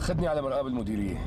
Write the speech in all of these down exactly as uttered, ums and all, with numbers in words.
خدني على مرقاب المديرية.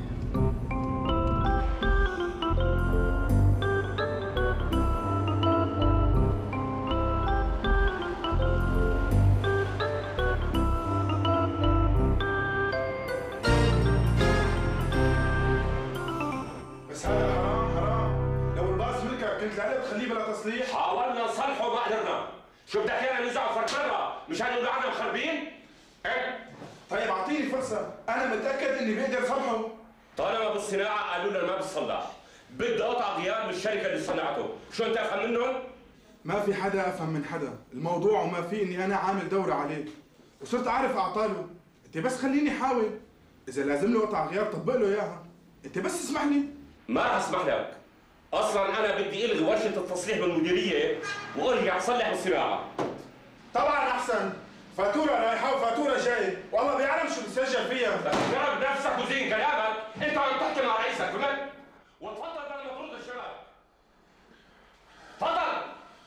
بس هذا حرام حرام، لو الباص ملكك كنت لعلق تخليه بلا تصليح؟ حاولنا نصلحه وما قدرنا، شو بدك ايانا نزعه فرفره مشان يقولوا عنا مخربين؟ ايه؟ طيب اعطيني فرصة، أنا متأكد إني بقدر صلحه. طالما بالصناعة قالوا لنا ما بتصلح، بدي قطع غيار من الشركة اللي صنعته، شو أنت أفهم منهم؟ ما في حدا أفهم من حدا، الموضوع وما في إني أنا عامل دورة عليه، وصرت أعرف أعطاله، أنت بس خليني حاول، إذا لازم له قطع غيار طبق له إياها، أنت بس اسمح لي. ما رح أسمح لك، أصلاً أنا بدي ألغي ورشة التصليح بالمديرية وأرجع أصلح بالصناعة. طبعاً أحسن، فاتورة رايحة وفاتورة جاية، والله بيعلم شو بتسجل فيها. احترم نفسك وزين كلامك، أنت عم تحكي مع رئيسك فهمت؟ وتفضل بدل ما ترد الشباب. تفضل.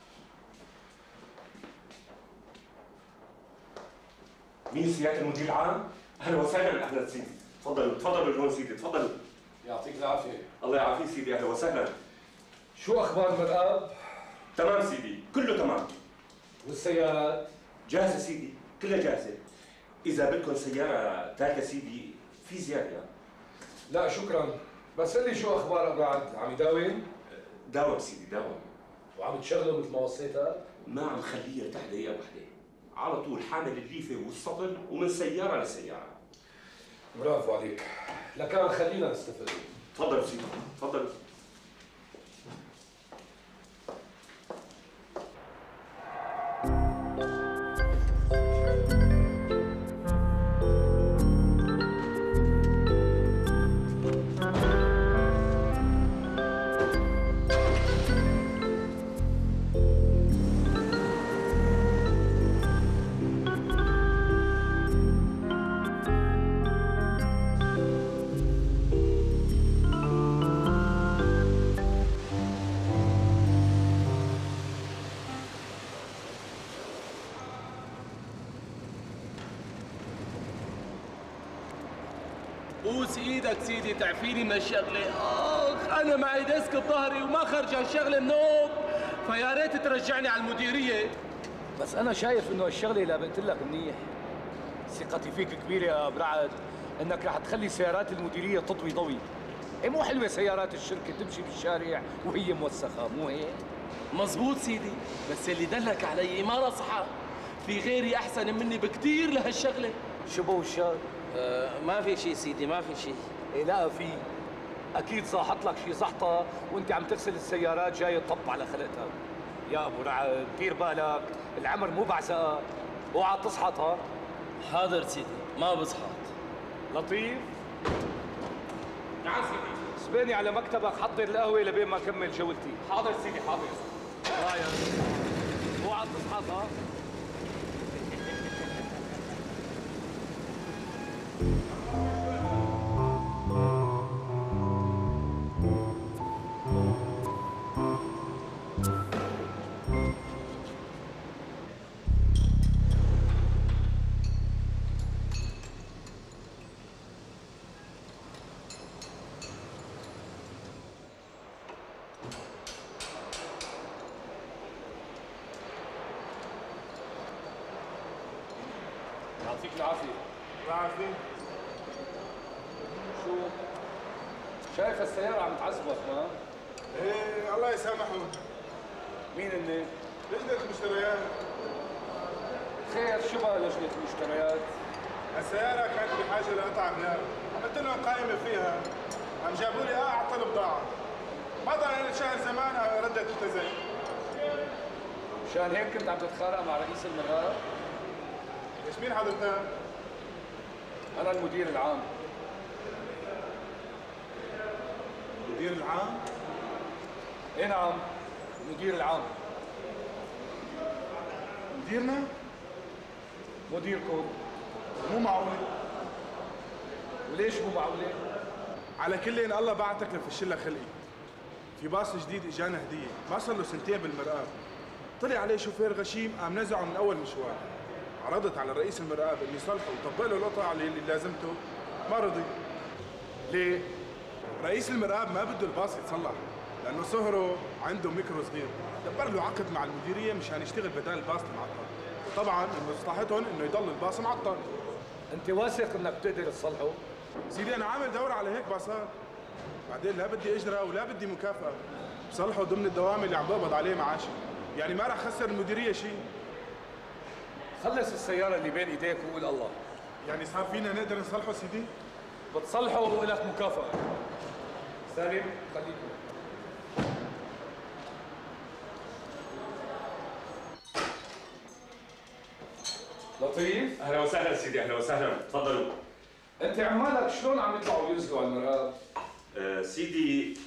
مين سيادة المدير العام؟ أهلا وسهلا أهلا سيدي، تفضلوا تفضلوا لهون سيدي تفضلوا. يعطيك العافية. الله يعافيك سيدي أهلا وسهلا. شو أخبار المرقاب؟ تمام سيدي، كله تمام. والسيارات؟ جاهزة سيدي، كلها جاهزة. إذا بدكم سيارة ثالثة سيدي في زيادة. لا شكرا، بس قل لي شو أخبار أبو عبد، عم يداوم؟ داوم سيدي داوم. وعم تشغله مثل ما وصيتك؟ ما عم خليه يرتاح دقيقة واحدة. على طول حامل الليفة والسطل ومن سيارة لسيارة. برافو عليك، لكان خلينا نستفيد. تفضل سيدي، تفضل. بوس ايدك سيدي تعفيني من الشغله، اخ انا معي ديسك بظهري وما خرج هالشغله منوب، فيا ريت ترجعني على المديريه. بس أنا شايف إنه الشغلة اللي قلت لك منيح. ثقتي فيك كبيرة يا أبو رعد، إنك رح تخلي سيارات المديرية تضوي ضوي. إيه مو حلوة سيارات الشركة تمشي بالشارع وهي موسخة، مو هيك؟ مزبوط سيدي، بس اللي دلك علي ما نصحك، في غيري أحسن مني بكتير لهالشغلة. شو بو الشغل؟ أه ما في شيء سيدي ما في شيء. إيه لا في، أكيد صاحت لك شي زحطة وأنت عم تغسل السيارات جاي تطب على خلقتها. يا أبو رعد دير بالك، العمر مو بعزقة، اوعى تصحط. ها حاضر سيدي ما بصحت. لطيف؟ نعم سيدي. سباني على مكتبك حضر القهوة لبين ما أكمل جولتي. حاضر سيدي حاضر. رايك اوعى تصحط. ها يعطيك العافية. العافية. شو؟ شايف السيارة عم تعذبك ما؟ إيه الله يسامحهم. مين هن؟ لجنة المشتريات. خير شو بقى لجنة المشتريات؟ السيارة كانت بحاجة لقطع غيار، عملت لهم قائمة فيها، عم جابوا لي أعطل بضاعة. ما ضل لي شهر زمان ردت التزين. مشان هيك كنت عم تتخانق مع رئيس المرآب؟ ايش مين حضرتك؟ أنا المدير العام. المدير العام؟ إيه نعم، المدير العام. مديرنا؟ مديركم. مو معقول. وليش مو معقولة؟ على كل إن الله بعتك لفشل لك خلقي. في باص جديد اجانا هدية، ما صار له سنتين بالمرآب. طلع عليه شوفير غشيم قام نزعه من أول مشوار. عرضت على رئيس المرآب إني صلحه وطبق له القطع اللي لازمته، ما رضي. ليه؟ رئيس المرآب ما بده الباص يتصلح لانه سهره عنده ميكرو صغير، دبر له عقد مع المديريه مشان يشتغل بدال الباص المعطل، وطبعا من مصلحتهم انه يضل الباص معطل. انت واثق انك بتقدر تصلحه؟ سيدي انا عامل دوره على هيك باصات، بعدين لا بدي اجره ولا بدي مكافاه، بصلحه ضمن الدوام اللي عم بقبض عليه معاشي، يعني ما راح خسر المديريه شيء. خلص السياره اللي بين ايديك وقول الله. يعني صار فينا نقدر نصلحه سيدي؟ بتصلحه ولك مكافاه. سالم خليك. لطيف. اهلا وسهلا سيدي، اهلا وسهلا، تفضلوا. انت عمالك شلون عم يطلعوا ينزلوا على المرآب؟ آه سيدي،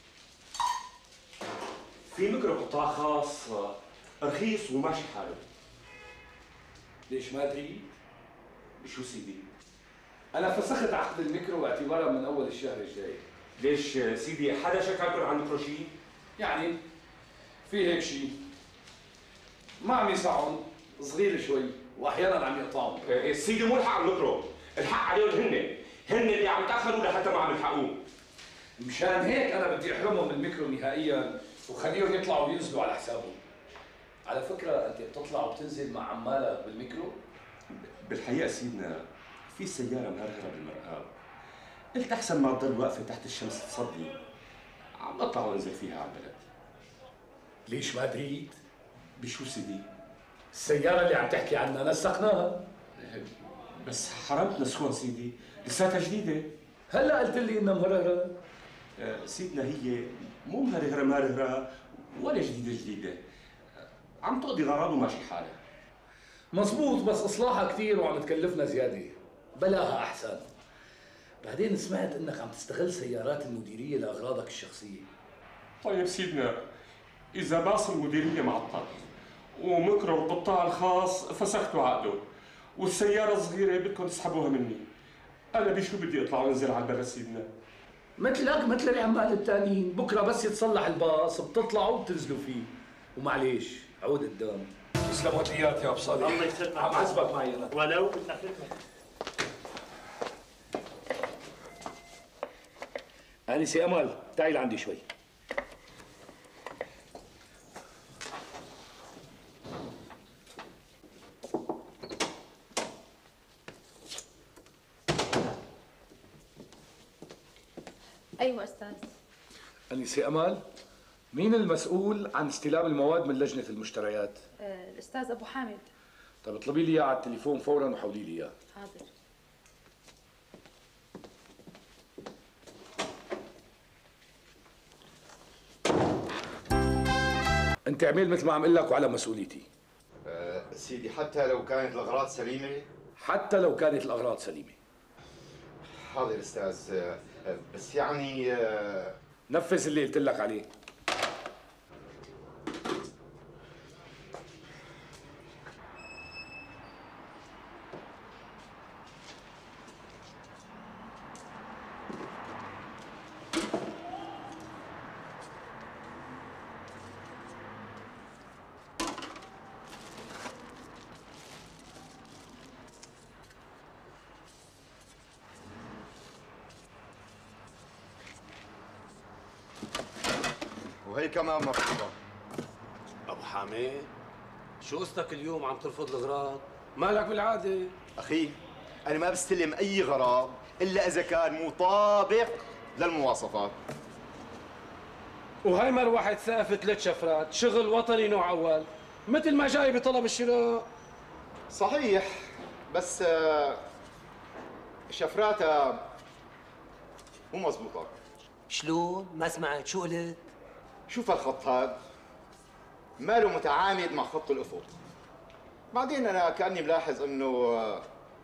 في ميكرو قطاع خاص آه، رخيص وماشي حاله. ليش ما تريد؟ شو سيدي؟ انا فسخت عقد الميكرو اعتبارا من اول الشهر الجاي. ليش آه، سيدي حدا شكاكم عن ميكرو شيء؟ يعني في هيك شيء ما عم يسعهم، صغير شوي واحيانا عم يقطعهم. آه سيدي مو الحق على الميكرو، الحق عليهم هن، هن اللي عم يتاخروا لحتى ما عم يلحقوه. مشان هيك انا بدي احرمهم من الميكرو نهائيا وخليهم يطلعوا وينزلوا على حسابهم. على فكره انت بتطلع وبتنزل مع عمالك بالميكرو؟ بالحقيقه سيدنا في سياره مهرهره بالمرآب، قلت احسن ما تضل واقفه تحت الشمس تصدي، عم اطلع وانزل فيها على البلد. ليش ما تريد؟ بشو سيدي؟ السياره اللي عم تحكي عنها نسقناها. بس حرمت نسخون سيدي، لساتها جديده. هلا قلت لي انها مهرهره. آه، سيدنا هي مو مهرهره مهرهره ولا جديده جديده، عم تقضي غراض وماشي حالها. مزبوط، بس اصلاحها كثير وعم تكلفنا زياده، بلاها احسن. بعدين سمعت انك عم تستغل سيارات المديريه لاغراضك الشخصيه. طيب سيدنا، اذا باص المديريه معطل وميكرو القطاع الخاص فسختوا عقده والسياره الصغيره بدكم تسحبوها مني، انا بشو بدي اطلع وانزل على البلد سيدنا؟ مثلك مثل العمال الثانيين، بكره بس يتصلح الباص بتطلعوا وبتنزلوا فيه، ومعليش عود قدام. تسلم وديات يا ابو صالح. الله يسلمك. عم عزبك معي انا. ولو بدنا خدمة. انسه امل تعي لعندي شوي. ايوه استاذ. انسه امل، مين المسؤول عن استلام المواد من لجنه المشتريات؟ آه، الاستاذ ابو حامد. طيب اطلبي لي اياه على التليفون فورا وحولي لي اياه. حاضر. انت اعمل مثل ما عم اقول لك وعلى مسؤوليتي. أه سيدي حتى لو كانت الأغراض سليمة؟ حتى لو كانت الاغراض سليمه. حاضر أستاذ، أه بس يعني أه نفذ اللي قلت لك عليه. وهي كمان مرحبا. ابو حامد، شو قصتك اليوم عم ترفض الاغراض؟ مالك بالعاده؟ أخي أنا ما بستلم أي غراض إلا إذا كان مطابق للمواصفات. وهي مروحة سقف ثلاث شفرات، شغل وطني نوع اول، مثل ما جاي بطلب الشراء. صحيح، بس أه شفراتها مو مزبوطة. شلون؟ ما سمعت، شو قلت؟ شوف الخط هذا ماله متعامد مع خط الأفق. بعدين أنا كأني ملاحظ إنه أه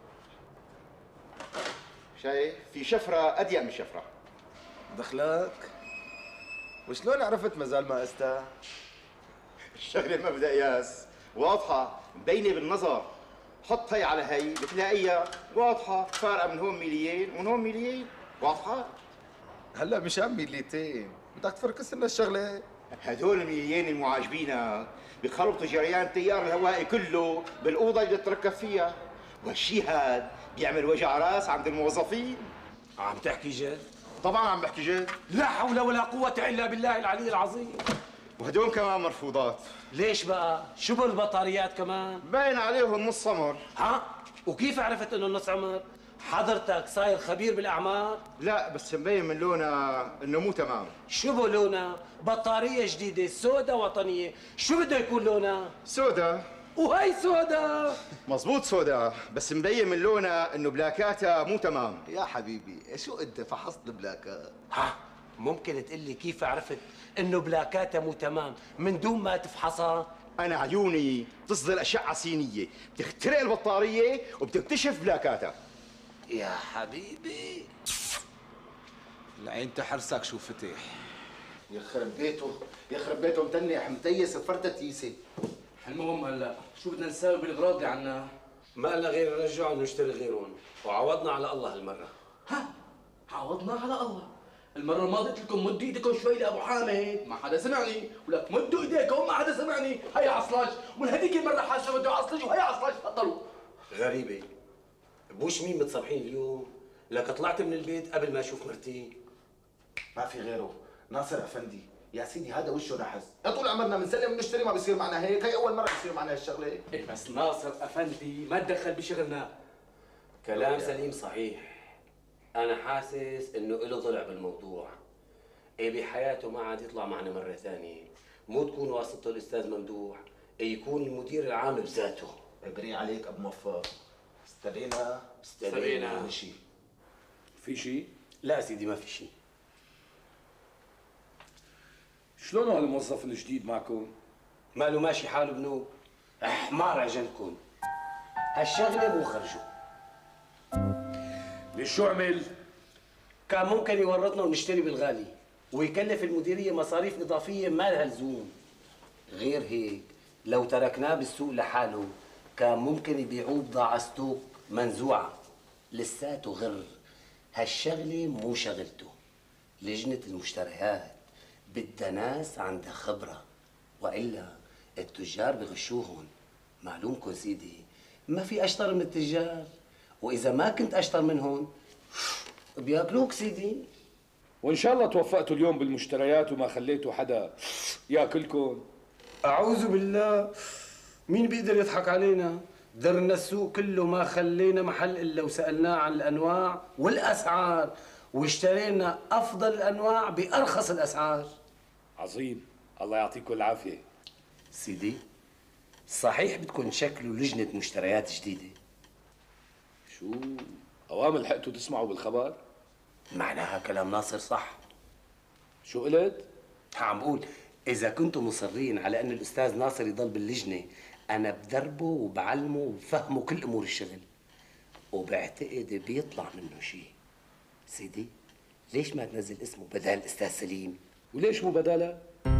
شايف في شفرة أضيق من شفرة. دخلك؟ وشلون عرفت مازال ما استا؟ الشغلة مبدأ ياس، واضحة مبينة بالنظر. حط هي على هي بتلاقيها واضحة، فارقة من هون ميليين ومن هون ميليين، واضحة؟ هلا مشان ميليتين بدك تفركس لنا الشغله. هدول الميليين المعاجبينك بخربطوا جريان التيار الهوائي كله بالاوضه اللي بتتركب فيها، وهالشي هاد بيعمل وجع راس عند الموظفين. عم تحكي جد؟ طبعا عم بحكي جد. لا حول ولا قوة إلا بالله العلي العظيم. وهدول كمان مرفوضات. ليش بقى؟ شو بالبطاريات كمان؟ باين عليهم نص عمر. ها؟ وكيف عرفت انه نص عمر؟ حضرتك صاير خبير بالاعمار؟ لا بس مبين من لونها انه مو تمام. شو بو لونها؟ بطارية جديدة سودا وطنية، شو بده يكون لونها؟ سودا. وهي سودا. مزبوط سودا، بس مبين من لونها انه بلاكاتها مو تمام. يا حبيبي شو انت فحصت البلاكات؟ ها؟ ممكن تقول لي كيف عرفت انه بلاكاتها مو تمام من دون ما تفحصها؟ انا عيوني تصدر اشعه سينيه، بتخترق البطاريه وبتكتشف بلاكاتها. يا حبيبي العين تحرسك شو فتح. يخرب بيته يخرب بيته متنح متيس فرتة تيسه. المهم هلا شو بدنا نساوي بالاغراض اللي عنا؟ ما لنا غير نرجعهم ونشتري غيرهم، وعوضنا على الله هالمرة. ها عوضنا على الله. المرة الماضية قلت لكم مدوا ايدكم شوي لابو حامد، ما حدا سمعني، ولك مدوا ايديكم ما حدا سمعني، هيا عصلاج، ومن هذيك المرة حاسة بده عصلج وهيا عصلاج تفضلوا. غريبة بوش مين متصبحين اليوم؟ لك طلعت من البيت قبل ما اشوف مرتي. ما في غيره ناصر افندي. يا سيدي هذا وشه نحس، يا طول عمرنا بنسلم ونشتري ما بيصير معنا هيك، هي اول مرة بيصير معنا هالشغلة. إيه بس ناصر افندي ما تدخل بشغلنا. كلام سليم صحيح. أنا حاسس إنه إله ضلع بالموضوع. إيه بحياته ما عاد يطلع معنا مرة ثانية، مو تكون واسطته الأستاذ ممدوح، إيه يكون المدير العام بذاته. بري عليك أبو موفق. استرينا استرينا. كل شيء. في شيء؟ لا سيدي ما في شيء. شلون هالموظف الجديد معكم؟ ماله ماشي حاله بنوب؟ حمار عجنكم. هالشغلة مو خرجوا. ليش شو عمل؟ كان ممكن يورطنا ونشتري بالغالي ويكلف المديرية مصاريف إضافية ما لها لزوم. غير هيك لو تركناه بالسوق لحاله كان ممكن يبيعوه بضاعة ستوك منزوعة. لساته غر. هالشغلة مو شغلته. لجنة المشتريات بدها ناس عندها خبرة، وإلا التجار بغشوهم. معلومكم سيدي ما في أشطر من التجار، وإذا ما كنت أشطر منهم بياكلوك سيدي. وإن شاء الله توفقتوا اليوم بالمشتريات وما خليتوا حدا ياكلكم. أعوذ بالله، مين بيقدر يضحك علينا؟ درنا السوق كله ما خلينا محل إلا وسألناه عن الأنواع والأسعار، واشترينا أفضل الأنواع بأرخص الأسعار. عظيم، الله يعطيكم العافية. سيدي صحيح بدكم تشكلوا لجنة مشتريات جديدة؟ شو؟ أوام لحقتوا تسمعوا بالخبر؟ معناها كلام ناصر صح. شو قلت؟ عم بقول إذا كنتم مصرين على أن الأستاذ ناصر يضل باللجنة، أنا بدربه وبعلمه وبفهمه كل أمور الشغل، وبعتقد بيطلع منه شيء. سيدي ليش ما تنزل اسمه بدل الأستاذ سليم؟ وليش مو بدالة؟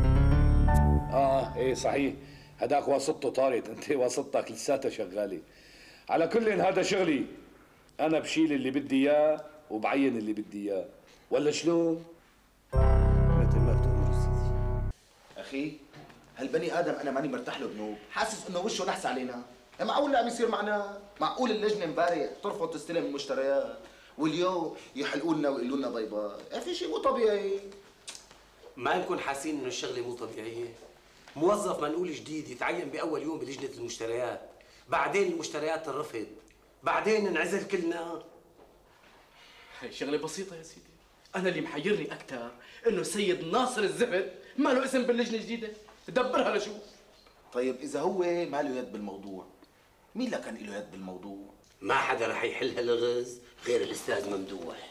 آه إيه صحيح، هداك واسطته طارت، أنت واسطتك لساتها شغالة. على كل هذا شغلي، أنا بشيل اللي بدي إياه وبعين اللي بدي إياه، ولا شلون؟ مثل ما بتقول سيدي. أخي هالبني آدم أنا ماني مرتاح له بنوب، حاسس إنه وشه نحس علينا. معقول اللي عم يصير معنا؟ معقول اللجنة امبارح ترفض تستلم المشتريات واليوم يحلقوا لنا ويقولوا لنا باي باي؟ في شيء مو طبيعي. ما نكون حاسين إنه الشغلة مو طبيعية؟ موظف منقول جديد يتعين بأول يوم بلجنة المشتريات، بعدين المشتريات تنرفض، بعدين ننعزل كلنا. هي شغلة بسيطة يا سيدي. أنا اللي محيرني أكثر إنه السيد ناصر الزفت ما له اسم باللجنة الجديدة، دبرها لشوف. طيب إذا هو ما له يد بالموضوع، مين اللي كان له يد بالموضوع؟ ما حدا رح يحل هالغز غير الأستاذ ممدوح.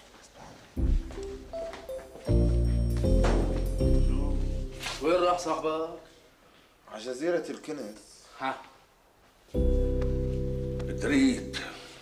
وين راح صاحبك؟ على جزيرة الكنس. ها دريت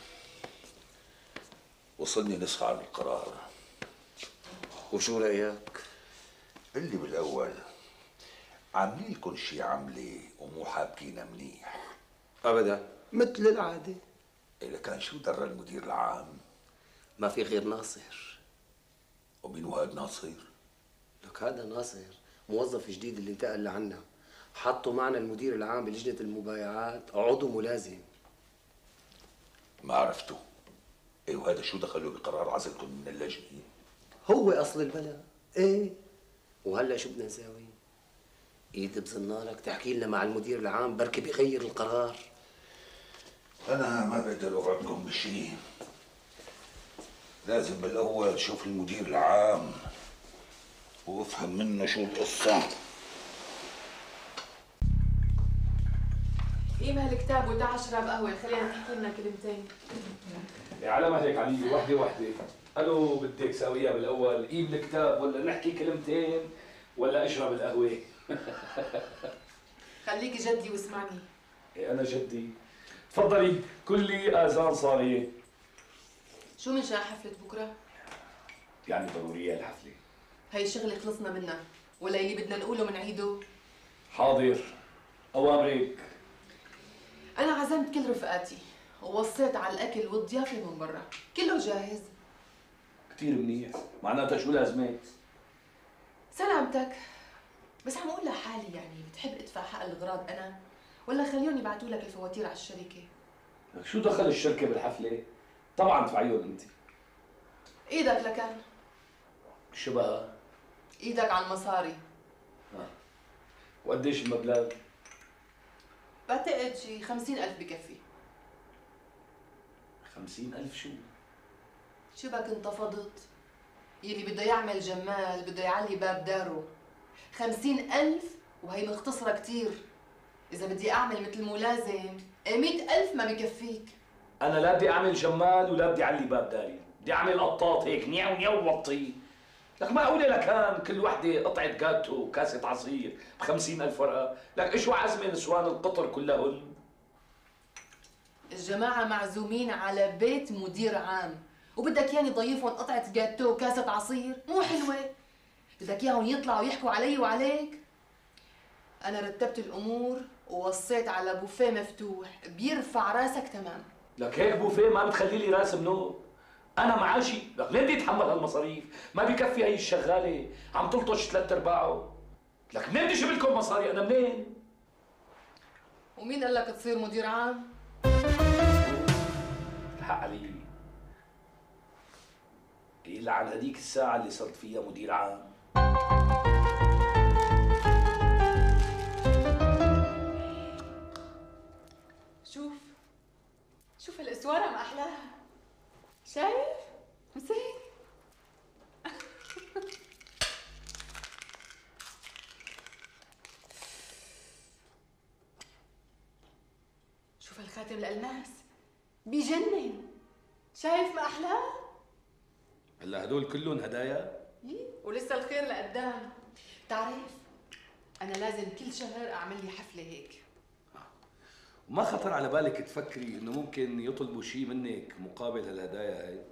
وصلني نسخة عن القرار. وشو رأيك؟ اللي بالأول عاملين لكم شي عملة ومو حابكينا منيح. أبدا مثل العادة. إذا كان شو درى المدير العام؟ ما في غير ناصر. ومين وهاد ناصر؟ لك هذا ناصر موظف جديد اللي انتقل لعنا، حطوا معنا المدير العام بلجنة المبايعات عضو ملازم. ما عرفته. ايه وهذا شو دخله بقرار عزلكم من اللجنه؟ هو اصل البلا. ايه وهلا شو بدنا نساوي؟ ايد بزنارك تحكي لنا مع المدير العام بركي بيغير القرار. انا ما بقدر اوعدكم بشيء. لازم بالاول شوف المدير العام وافهم منه شو القصه. قيم هالكتاب وتعال اشرب قهوه، خلينا تحكي لنا كلمتين. على مهلك علي، وحده وحده. قالوا بدك ساويها بالاول قيم الكتاب ولا نحكي كلمتين ولا اشرب القهوه؟ خليكي جدي واسمعني. إيه انا جدي. تفضلي كلي اذان صاغيه. شو من شان حفلة بكره؟ يعني ضروريه الحفله. هي شغله خلصنا منها، ولا اللي بدنا نقوله منعيده؟ حاضر، اوامرك. انا عزمت كل رفقاتي ووصيت على الاكل والضيافه من برا، كله جاهز. كثير منيح، معناتها شو لازمات؟ سلامتك. بس عم اقول لحالي يعني بتحب ادفع حق الاغراض انا ولا خليهم يبعثوا لك الفواتير على الشركه؟ شو دخل الشركه بالحفله؟ طبعا تدفعيهم انت. ايدك لكان. شو بقى؟ ايدك على المصاري. اه وقديش المبلغ؟ بعتقد شي خمسين ألف بكفي. خمسين ألف شو؟ شو بك انتفضت؟ يلي بده يعمل جمال بده يعلي باب داره. خمسين ألف وهي مختصرة كتير. إذا بدي أعمل مثل مو لازم مئة ألف ما بكفيك. أنا لا بدي أعمل جمال ولا بدي أعلي باب داري، بدي أعمل قطاط هيك نيو نيو وطي. لك معقولة لكان كل وحدة قطعة جاتو وكاسة عصير بخمسين ألف ورقة؟ لك إيش وعزمة نسوان القطر كلهن؟ الجماعة معزومين على بيت مدير عام وبدك ياني ضيفهم قطعة جاتو وكاسة عصير؟ مو حلوة؟ بدك اياهم يطلعوا يحكوا علي وعليك؟ أنا رتبت الأمور ووصيت على بوفيه مفتوح بيرفع راسك تمام. لك هيك بوفيه ما بتخلي لي راس منوب. أنا معاشي، لك ليه بدي أتحمل هالمصاريف؟ ما بكفي هي الشغالة عم تلطش ثلاث أرباعه. لك منين بدي أجيب لكم مصاري؟ أنا منين؟ ومين قال لك تصير مدير عام؟ الحق علي. إلا عن هديك الساعة اللي صرت فيها مدير عام. شوف شوف الاسواره ما احلاها. شايف؟ مسيت. شوف الخاتم الالماس بجنن. شايف ما احلاه؟ هلا هدول كلهم هدايا؟ إيه ولسه الخير لقدام. تعرف انا لازم كل شهر اعمل لي حفله هيك. ما خطر على بالك تفكري انه ممكن يطلبوا شيء منك مقابل هالهدايا هاي؟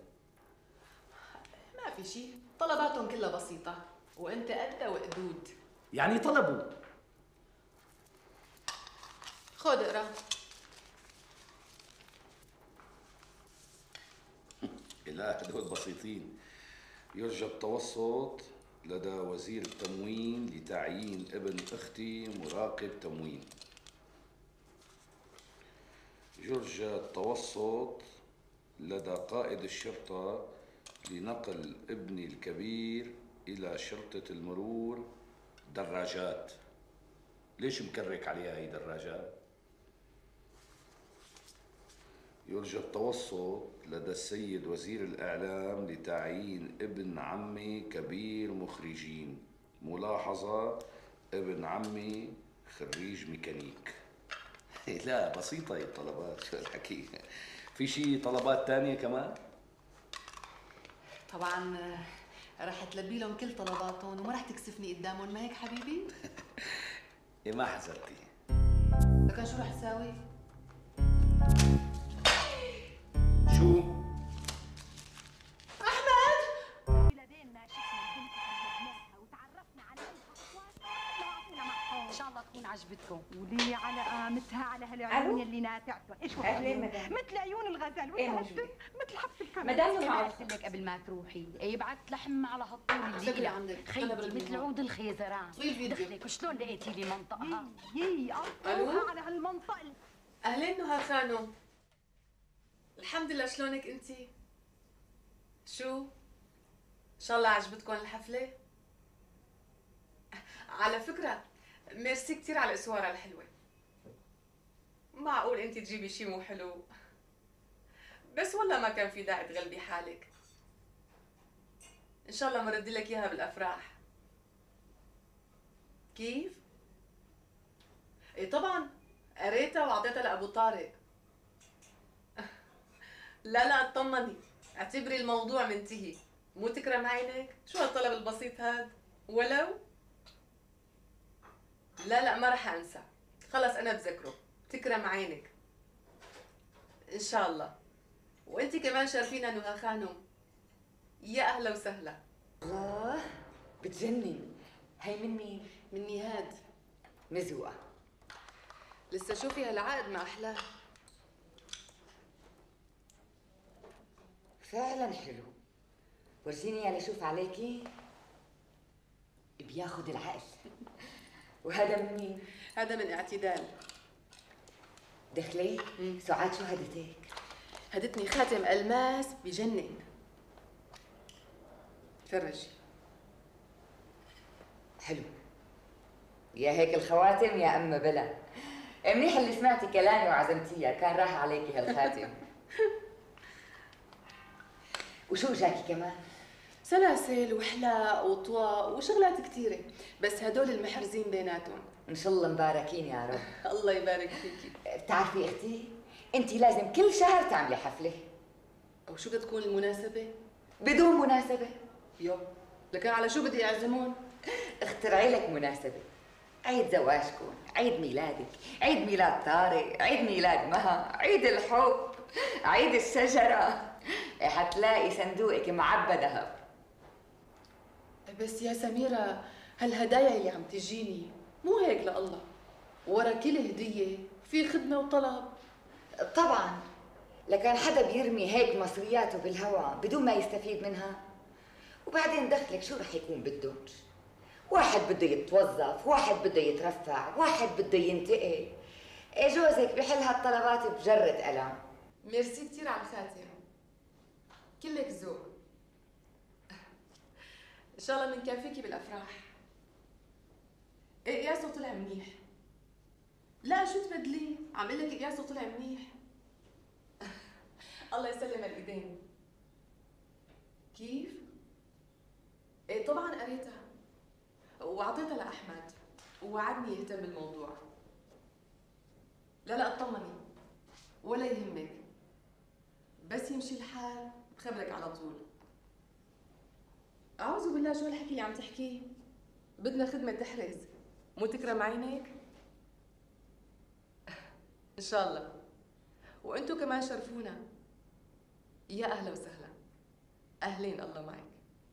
ما في شيء، طلباتهم كلها بسيطة وانت قدها وقدود. يعني طلبوا. خذ اقرا. لا هدول بسيطين. يرجى التوسط لدى وزير التموين لتعيين ابن اختي مراقب تموين. يرجى التوسط لدى قائد الشرطة لنقل ابني الكبير إلى شرطة المرور دراجات. ليش مكرك عليها هي دراجات؟ يرجى التوسط لدى السيد وزير الإعلام لتعيين ابن عمي كبير مخرجين. ملاحظة: ابن عمي خريج ميكانيك. لا بسيطة هي الطلبات، شو الحكي؟ في شي طلبات تانية كمان؟ طبعا رح تلبي لهم كل طلباتهم وما رح تكسفني قدامهم، ما هيك حبيبي؟ إيه ما حذرتي. لكن شو رح تساوي؟ شو؟ أحمد! ان شاء الله تكون عجبتكم. ولي على قامتها على هالعيون اللي ناتعتهم. ايش هو مثل عيون الغزال والهشم مثل حبة الكمر. مدام ما قلت لك قبل ما تروحي يبعث لحم على هالطول اللي عندك خيتي مثل عود الخيزران. دخلك وشلون لقيتي لي منطقها؟ يي قطعوها على هالمنطقة. اهلين نهى خانم. الحمد لله. شلونك انتي؟ شو؟ ان شاء الله عجبتكم الحفلة؟ على فكرة ميرسي كتير على الاسوارة الحلوة. معقول انتي تجيبي شي مو حلو؟ بس والله ما كان في داعي تغلبي حالك. ان شاء الله مرد لك اياها بالافراح. كيف؟ ايه طبعا قريتها واعطيتها لابو طارق. لا لا اطمني، اعتبري الموضوع منتهي. مو تكرم عينك؟ شو هالطلب البسيط هاد؟ ولو لا لا ما رح انسى. خلص انا بذكره. تكرم عينك ان شاء الله. وانت كمان شرفينا نهى خانم. يا اهلا وسهلا. الله بتجنن. هي من مين؟ من نهاد. مزوقة. لسه شوفي هالعقد ما احلاه. فعلا حلو. ورجيني اياه لشوف عليكي. بياخد العقل. وهذا من مين؟ هذا من اعتدال. دخلي. سعاد شو هدتك؟ هدتني خاتم الماس بجنن. فرجي. حلو. يا هيك الخواتم يا اما بلا. منيح اللي سمعتي كلامي وعزمتيها، كان راح عليكي هالخاتم. وشو جاكي كمان؟ سلاسل وحلاق وطواق وشغلات كثيرة، بس هدول المحرزين بيناتهم. ان شاء الله مباركين يا رب. الله يبارك فيكي. بتعرفي اختي، انت لازم كل شهر تعملي حفلة. او شو بدها تكون المناسبة؟ بدون مناسبة. يو، لكن على شو بدي يعزمون؟ اخترعي لك مناسبة. عيد زواجكم، عيد ميلادك، عيد ميلاد طارق، عيد ميلاد مها، عيد الحب، عيد الشجرة. حتلاقي صندوقك معبى ذهب. بس يا سميرة هالهدايا اللي عم تجيني مو هيك لله. ورا كل هدية في خدمة وطلب. طبعا، لكن حدا بيرمي هيك مصرياته بالهواء بدون ما يستفيد منها؟ وبعدين دخلك شو رح يكون بدهم؟ واحد بده يتوظف، واحد بده يترفع، واحد بده ينتقل. إيه جوزك بحل هالطلبات بجرة قلم. ميرسي كثير على الخاتم، كلك ذوق. ان شاء الله بنكافيكي بالافراح. ايه قياسه طلع منيح. لا شو تبدليه؟ عم اقول لك قياسه طلع منيح. الله يسلم الايدين. كيف؟ ايه طبعا قريتها واعطيتها لاحمد ووعدني يهتم بالموضوع. لا لا اطمني ولا يهمك، بس يمشي الحال بخبرك على طول. اعوذ بالله، شو هالحكي اللي عم تحكيه؟ بدنا خدمة تحرز، مو تكرم عينك؟ ان شاء الله. وانتو كمان شرفونا. يا اهلا وسهلا. اهلين، الله معك.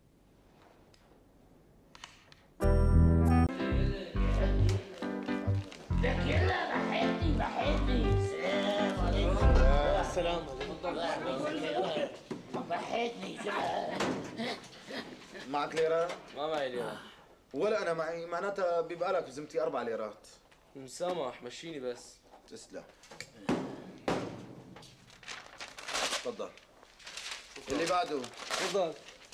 لك يلا بحبني بحبني. السلام عليكم. السلام عليكم. بحبني. معك ليرة؟ ما معي ليرة. ولا أنا معي، معناتها بيبقى لك بزمتي أربع ليرات. مسامح، مشيني بس. تسلم. تفضل. اللي بعده. تفضل.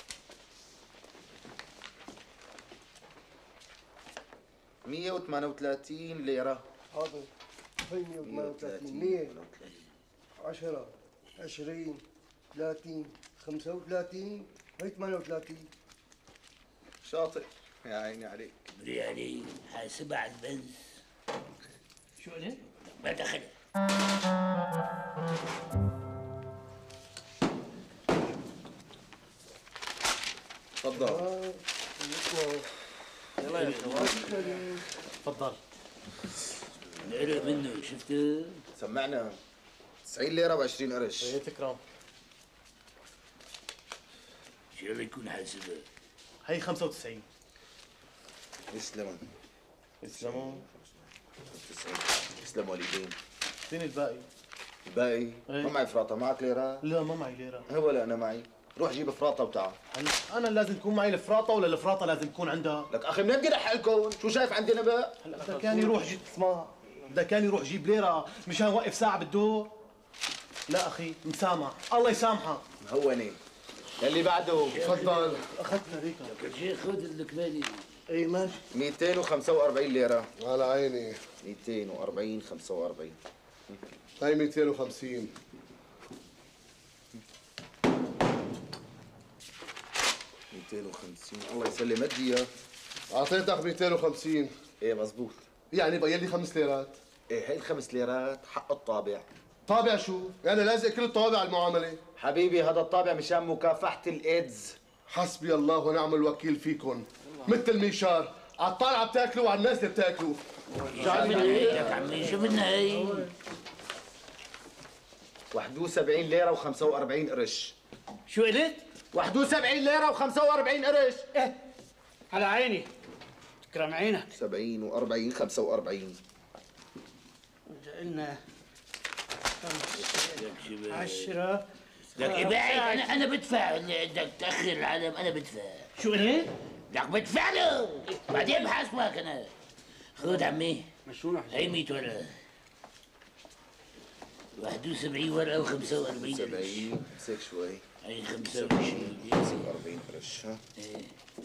مية وثمانية وثلاثين ليرة. حاضر. هي مية وثمانية وثلاثين. مية. عشرة. عشرين. ثلاثين. خمسة وثلاثين. هي ثمانية وثلاثين. شاطر. يا عيني عليك. بريالي حاسبها على البنز. شو قلت؟ ما دخلت. تفضل. يلا يا تفضل. نقرب منه، شفته؟ سمعنا. تسعين ليرة وعشرين قرش. ايه تكرم. شو بيكون حاسبها؟ هي خمسة وتسعين. يسلموا. يسلموا. يسلموا والدين. فين الباقي؟ الباقي؟ ايه؟ ما معي فراطة. معك ليرة؟ لا ما معي ليرة. هو لا أنا معي. روح جيب فراطة وتعال. انا لازم تكون معي الفراطة ولا الفراطة لازم تكون عندها؟ لك أخي منين بدي حالكم؟ شو شايف عندنا بقى؟ هلا بدك كان يروح جيب اسمع، بدك كان يروح جيب ليرة مشان وقف ساعة بالدور. لا اخي مسامح، الله يسامحك. هوني اللي بعده. تفضل. اخذتنا ريكا. لك شيخ خذ الكمالي. اي ماشي. مئتين وخمسة وأربعين ليرة. على عيني. مئتين وأربعين خمسة وأربعين. هاي مئتين وخمسين. مئتين وخمسين الله يسلمك اياه. اعطيتك مئتين وخمسين. ايه مزبوط. يعني بقي لي خمس ليرات. ايه هي الخمس ليرات حق الطابع. طابع شو؟ يعني لازق كل الطوابع على المعامله. حبيبي هذا الطابع مشان مكافحه الايدز. حسبي الله ونعم الوكيل فيكم. مثل الميشار، على الطالعه بتاكلوا وعلى الناس اللي بتاكلوا. شو بدنا هي يا عمي؟ شو بدنا هي؟ واحد وسبعين ليرة وخمسة وأربعين قرش. شو قلت؟ واحد وسبعين ليرة وخمسة وأربعين قرش. ايه على عيني. تكرم عينك. سبعين وأربعين خمسة وأربعين. قلنا عشرة. لك ابعد، انا انا بدفع اللي بدك تاخر العالم، انا بدفع. شو قلت؟ لك بدفع له بعدين بحاسبك انا. خذ عمي. مشروع هي مية ورقة. واحد وسبعين ورقة وخمسة وأربعين قرش. سبعين امسك شوي. هي خمسة وعشرين. خمسة وأربعين قرش ها؟ ايه.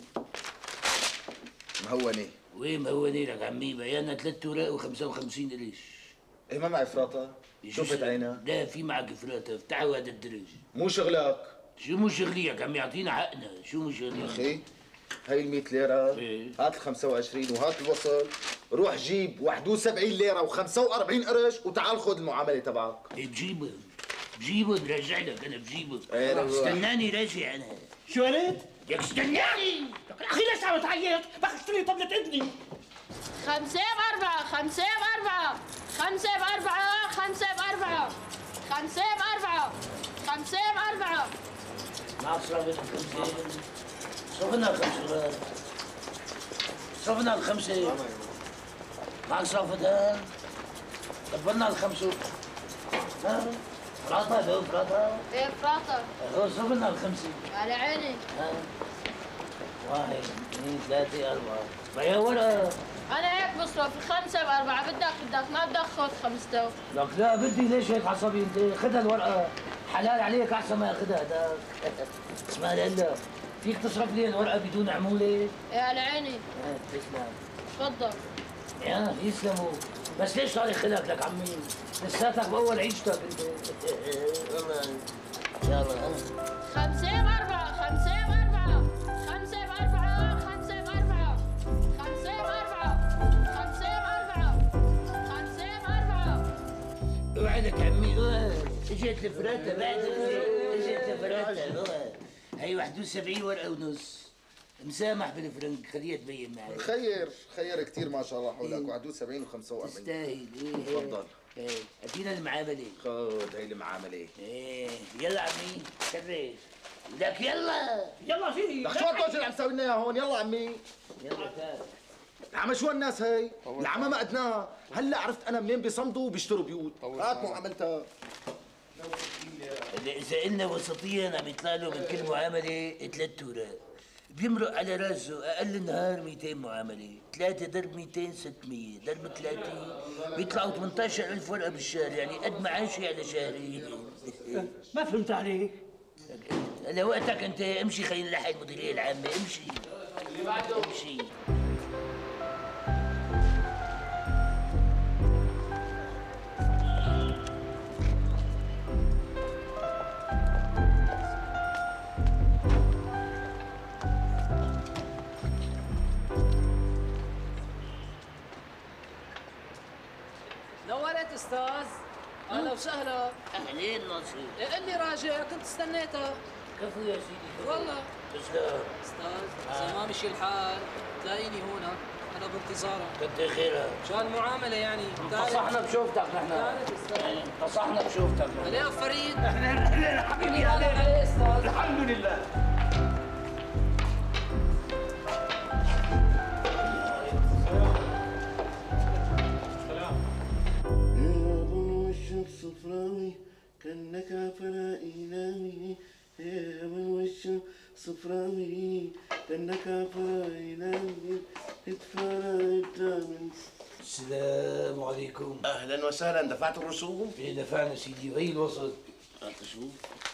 مهونة. وين مهونة لك عمي؟ بيانا ثلاث ورق وخمسة وخمسين قرش. ايه ما معي فراطة؟ شفت عينك؟ لا في معك فراطة، افتحوا هذا الدرج. مو شغلك. شو مو شغليك عمي؟ اعطينا حقنا، شو مو شغليك؟ اخي هي ال مئة ليرة. ايه. هات ال خمسة وعشرين وهات الوصل. روح جيب واحد وسبعين ليرة وخمسة وأربعين قرش وتعال خذ المعاملة تبعك. ايه بجيبهم بجيبهم راجع لك انا بجيبهم. ايه روح. استناني راجع انا. شو قلت؟ بدك استناني. اخي ليش عم تعيط؟ بدك تشتري طبلة ابني. خمسة بأربعة، خمسة بأربعة، خمسة بأربعة، خمسة بأربعة، خمسة بأربعة، خمسة بأربعة. ما صرفت الخمسة. صرفنا الخمسة. صرفنا الخمسة. ما صرفتها. قبلنا الخمسة. ها؟ فراطة لو فراطة. ايه فراطة. هو صرفنا الخمسة. على عيني. ها؟ واحد اثنين ثلاثة أربعة. بيا ورقة. أنا هيك بصرف الخمسة بأربعة، بدك بدك ما بدك خذ خمسة. لك لا بدي، ليش هيك عصبي انت؟ خذها الورقة، حلال عليك أحسن ما ياخذها هذاك. اسمع لهلا، فيك تصرف لي الورقة بدون عمولة؟ ايه على عيني. ايه تسلم. تفضل. يا يسلموا، بس ليش صار يخلك لك عمي؟ لساتك بأول عيشتك انت. والله يلا. خمسة بأربعة، خمسة بأربعة، خمسة بأربعة، خمسة بأربعة، خمسة بأربعة، خمسة بأربعة، خمسة بأربعة. اوعدك عمي، اوعد. اجت الفراتة بعد اجت الفراتة. هي واحد وسبعين ورقة ونص. مسامح بالفرنك، خليها تبين معي. خير خير كثير ما شاء الله حولك. واحد وسبعين وخمسة وأربعين. تستاهل. ايه تفضل. ايه ادينا المعاملة. خذ هي المعاملة. ايه يلا عمي كرر. لك يلا يلا في. لك شو هالطوش اللي عم تسوي لنا اياه هون؟ يلا عمي. يلا تعال. عم شو الناس هي؟ العمى ما قدناها. هلا عرفت انا منين بيصمدوا وبيشتروا بيوت. هات معاملتها. إذا قلنا وسطيا عم يطلع له من كل معاملة ثلاث ورق. بيمرق على راسه أقل النهار مئتين معاملة، ثلاثة ضرب مئتين ستمية، ضرب ثلاثين بيطلعوا ثمانية عشر ألف ورقة بالشهر، يعني قد معاشي على شهرين. ما فهمت عليك. لوقتك أنت امشي، خلينا نلحق المديرية العامة، امشي. امشي. نورت استاذ. اهلا وسهلا. اهلين ناصر. قل لي راجع، كنت استنيتك. كفو يا سيدي. والله. تسلم. استاذ اذا ما مشي الحال تلاقيني هنا، انا بانتظارك. كتر خيرها. مشان المعامله يعني. انتصحنا بشوفتك نحن. انتصحنا بشوفتك. عليها فريد. اهلا اهلا حبيبي. عليه استاذ. الحمد لله. صفراوي كأنك فلا إلهي يا من وش صفراوي كأنك فلا إلهي اتفرجت من السلام عليكم. اهلا وسهلا. دفعت الرسوم؟ ايه دفعنا سيدي وهي الوسط. هات شوف.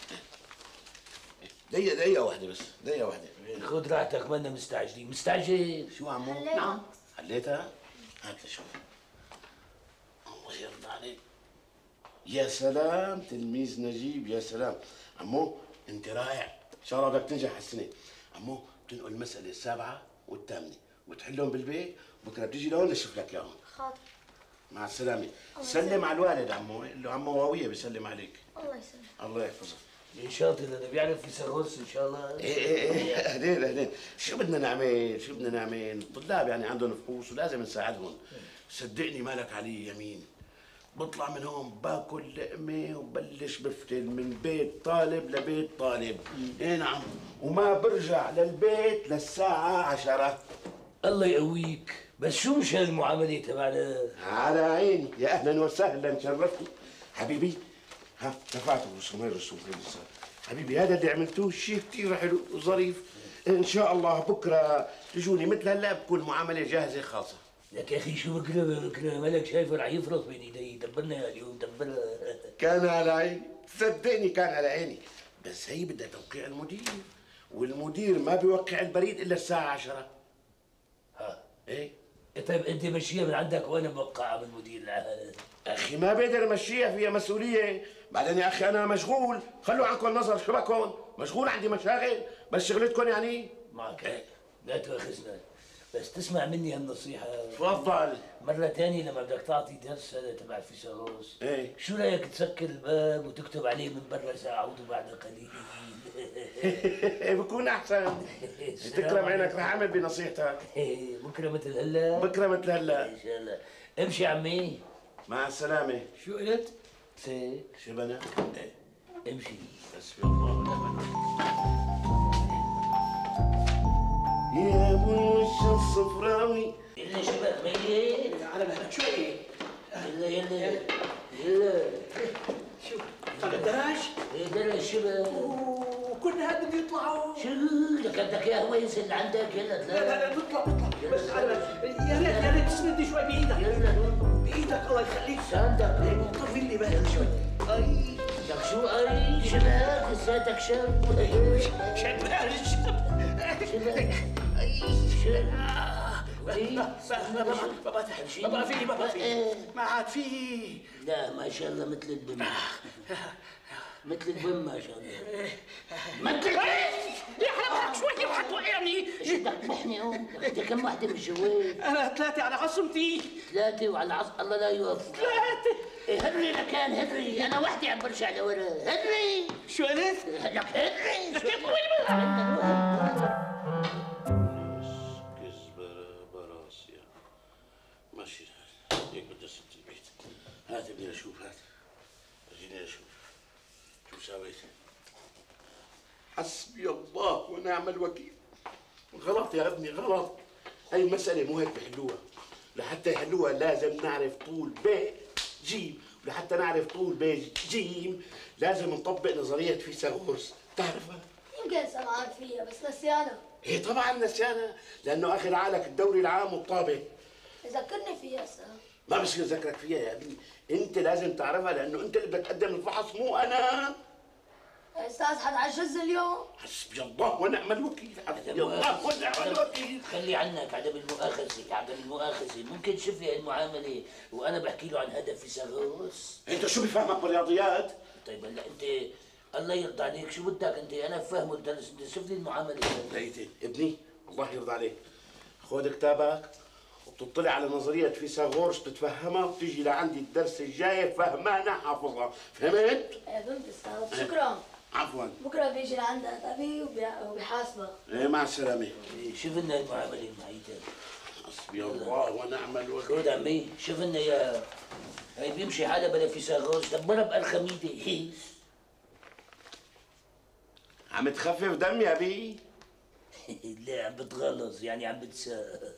دقيقة دقيقة واحدة بس، دقيقة واحدة. خذ راحتك منا مستعجلين. مستعجل؟ شو عمو؟ حليتها. نعم حليتها؟ هات لشوف. الله يرضى عليك. يا سلام تلميذ نجيب، يا سلام. عمو انت رائع، ان شاء الله بدك تنجح هالسنة. عمو بتنقل المسألة السابعة والثامنة وتحلهم بالبيت، بكره بتيجي لهون نشوف لك اياهم. حاضر. مع السلامة. سلم على الوالد عمو، قل له عمو واوية بيسلم عليك. الله يسلمك. الله يحفظك. شاطر انا بيعرف يسغرس ان شاء الله. ايه ايه ايه اهلين اهلين. شو بدنا نعمل؟ شو بدنا نعمل؟ الطلاب يعني عندهم فحوص ولازم نساعدهم. صدقني مالك علي يمين. بطلع من هون باكل لقمه وبلش بفتل من بيت طالب لبيت طالب. ايه نعم، وما برجع للبيت للساعة عشرة. الله يقويك، بس شو مش هالمعاملة تبعنا؟ على عيني، يا اهلا وسهلا شرفتني. حبيبي ها دفعت الرسوم، الرسوم حبيبي، هذا اللي عملتوه شيء كثير حلو وظريف. ان شاء الله بكره تجوني مثل هلا بكون معامله جاهزه خاصه. لك يا اخي شو بكره بكره مالك شايفه رح يفرط بين ايدي. دبرنا اليوم دبرنا. كان على عيني، صدقني كان على عيني، بس هي بدها توقيع المدير، والمدير ما بيوقع البريد الا الساعه عشرة. ها ايه؟ طيب انت مشيها من عندك وانا بوقعها من مدير العهد. اخي ما بقدر امشيها، فيها مسؤوليه. بعدين يا اخي انا مشغول، خلوا عنكم النظر. شو بكون؟ مشغول، عندي مشاغل، بس شغلتكم يعني. معك لا تؤاخذنا، بس تسمع مني هالنصيحة. تفضل. مرة ثانية لما بدك تعطي درس هذا تبع الفيثاغورس، ايه شو رأيك تسكر الباب وتكتب عليه من برا سأعود بعد قليل؟ بكون احسن. تكرم عينك، رح اعمل بنصيحتك. بكره مثل هلا؟ بكره مثل هلا ان شاء الله. امشي عمي. مع السلامة. شو قلت؟ سيك شو بنا؟ ايه امشي. حسبي الله ونعم الوكيل. يا ابو الوش الصفراوي. يلا شباب ميت. على مهلك شوي. يلا يلا يلا. شو؟ طلع دراج؟ ايه دراج شباب. وكل هاد بده يطلعوا. شو لك بدك اياه وين اللي عندك؟ يلا لا لا لا بطلع بطلع بس على يا ريت يا ريت تسندني شوي بايدك. يلا بايدك الله يخليك. ساندك. طفي لي بالك شوي. اي لك شو اي شباب لساتك شاب. شاب شاب شباب. اي شباب. ما بقى تحمشي. ما بقى فيه ما بقى فيه. ما عاد فيه. لا ما شاء الله مثل البن. مثل البن ما شاء الله. مثل البن. يحرمك شوي وحتوقعني. ايش بدك تمحني هون؟ انت كم وحده بالجوال؟ انا ثلاثة على عصمتي. ثلاثة وعلى عص الله لا يوفق. ثلاثة. إيه هري لكان هري، أنا وحدي عم برجع لورا، هري. شو قلت؟ لك هري. شو كزبرة براسيا. ماشي الحال، هيك بدها ست البيت. هات بدي اشوف، هات. خليني اشوف. شو سويت؟ حسبي الله ونعم الوكيل. غلط يا ابني غلط. هاي المسألة مو هيك بحلوها. لحتى يحلوها لازم نعرف طول ب جيم، ولحتى نعرف طول ب جيم لازم نطبق نظرية فيثاغورس، بتعرفها؟ يمكن سمعت فيها بس نسيانة. ايه طبعا نسيانها، لأنه أخذ عقلك الدوري العام والطابق. ذكرني فيها هسه. ما بصير ذكرك فيها يا ابني، أنت لازم تعرفها لأنه أنت اللي بدك تقدم الفحص مو أنا. يا أستاذ حتعجزني اليوم؟ حسبي الله ونعم الوكيل، حسبي الله ونعم الوكيل. خلي عنك عدم المؤاخذة، عدم المؤاخذة، ممكن شوفي المعاملة وأنا بحكي له عن هدف فيثاغورس. أنت شو بفهمك بالرياضيات؟ طيب هلا أنت الله يرضى عليك شو بدك أنت؟ أنا بفهمه الدرس، أنت شوف لي المعاملة. لقيتي ابني الله يرضى عليك، خذ كتابك وبتطلع على نظرية فيثاغورس بتتفهمها وبتيجي لعندي الدرس الجاي فهمانة حافظها، فهمت؟ ايه فهمت استاذ، شكرا. عفوا. بكره بيجي لعندك ابي وبيحاسبك. ايه مع السلامة. شوف لنا المعاملة معيتك. حسبي الله ونعم الوكيل. خذ عمي شوف لنا يا هي بيمشي حالها بلا فيثاغورس، دبرها بأرخميدة. عم تخفف دم يا بي؟ لا عم بتغلظ يعني عم بتسأل.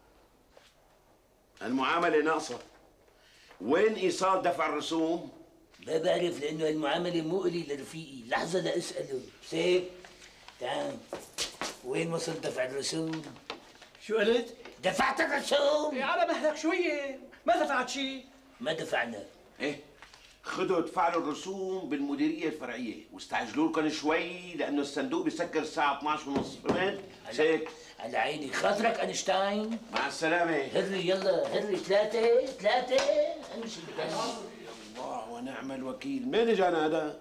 المعاملة ناقصة. وين إيصال دفع الرسوم؟ ما بعرف لأنه المعاملة مو إلي لرفيقي، لحظة لأسأله. سيف تعال وين وصل دفع الرسوم؟ شو قلت؟ دفعت الرسوم؟ على مهلك شوية. ما دفعت شيء؟ ما دفعنا. ايه خدوا ادفعوا الرسوم بالمديريه الفرعيه واستعجلوا لكم شوي لانه الصندوق بيسكر الساعه اثنعش ونص، فهمت؟ هيك على عيني خاطرك اينشتاين. مع السلامه. هري يلا هري ثلاثة ثلاثة امشي. الله ونعم الوكيل. مين اجانا هذا؟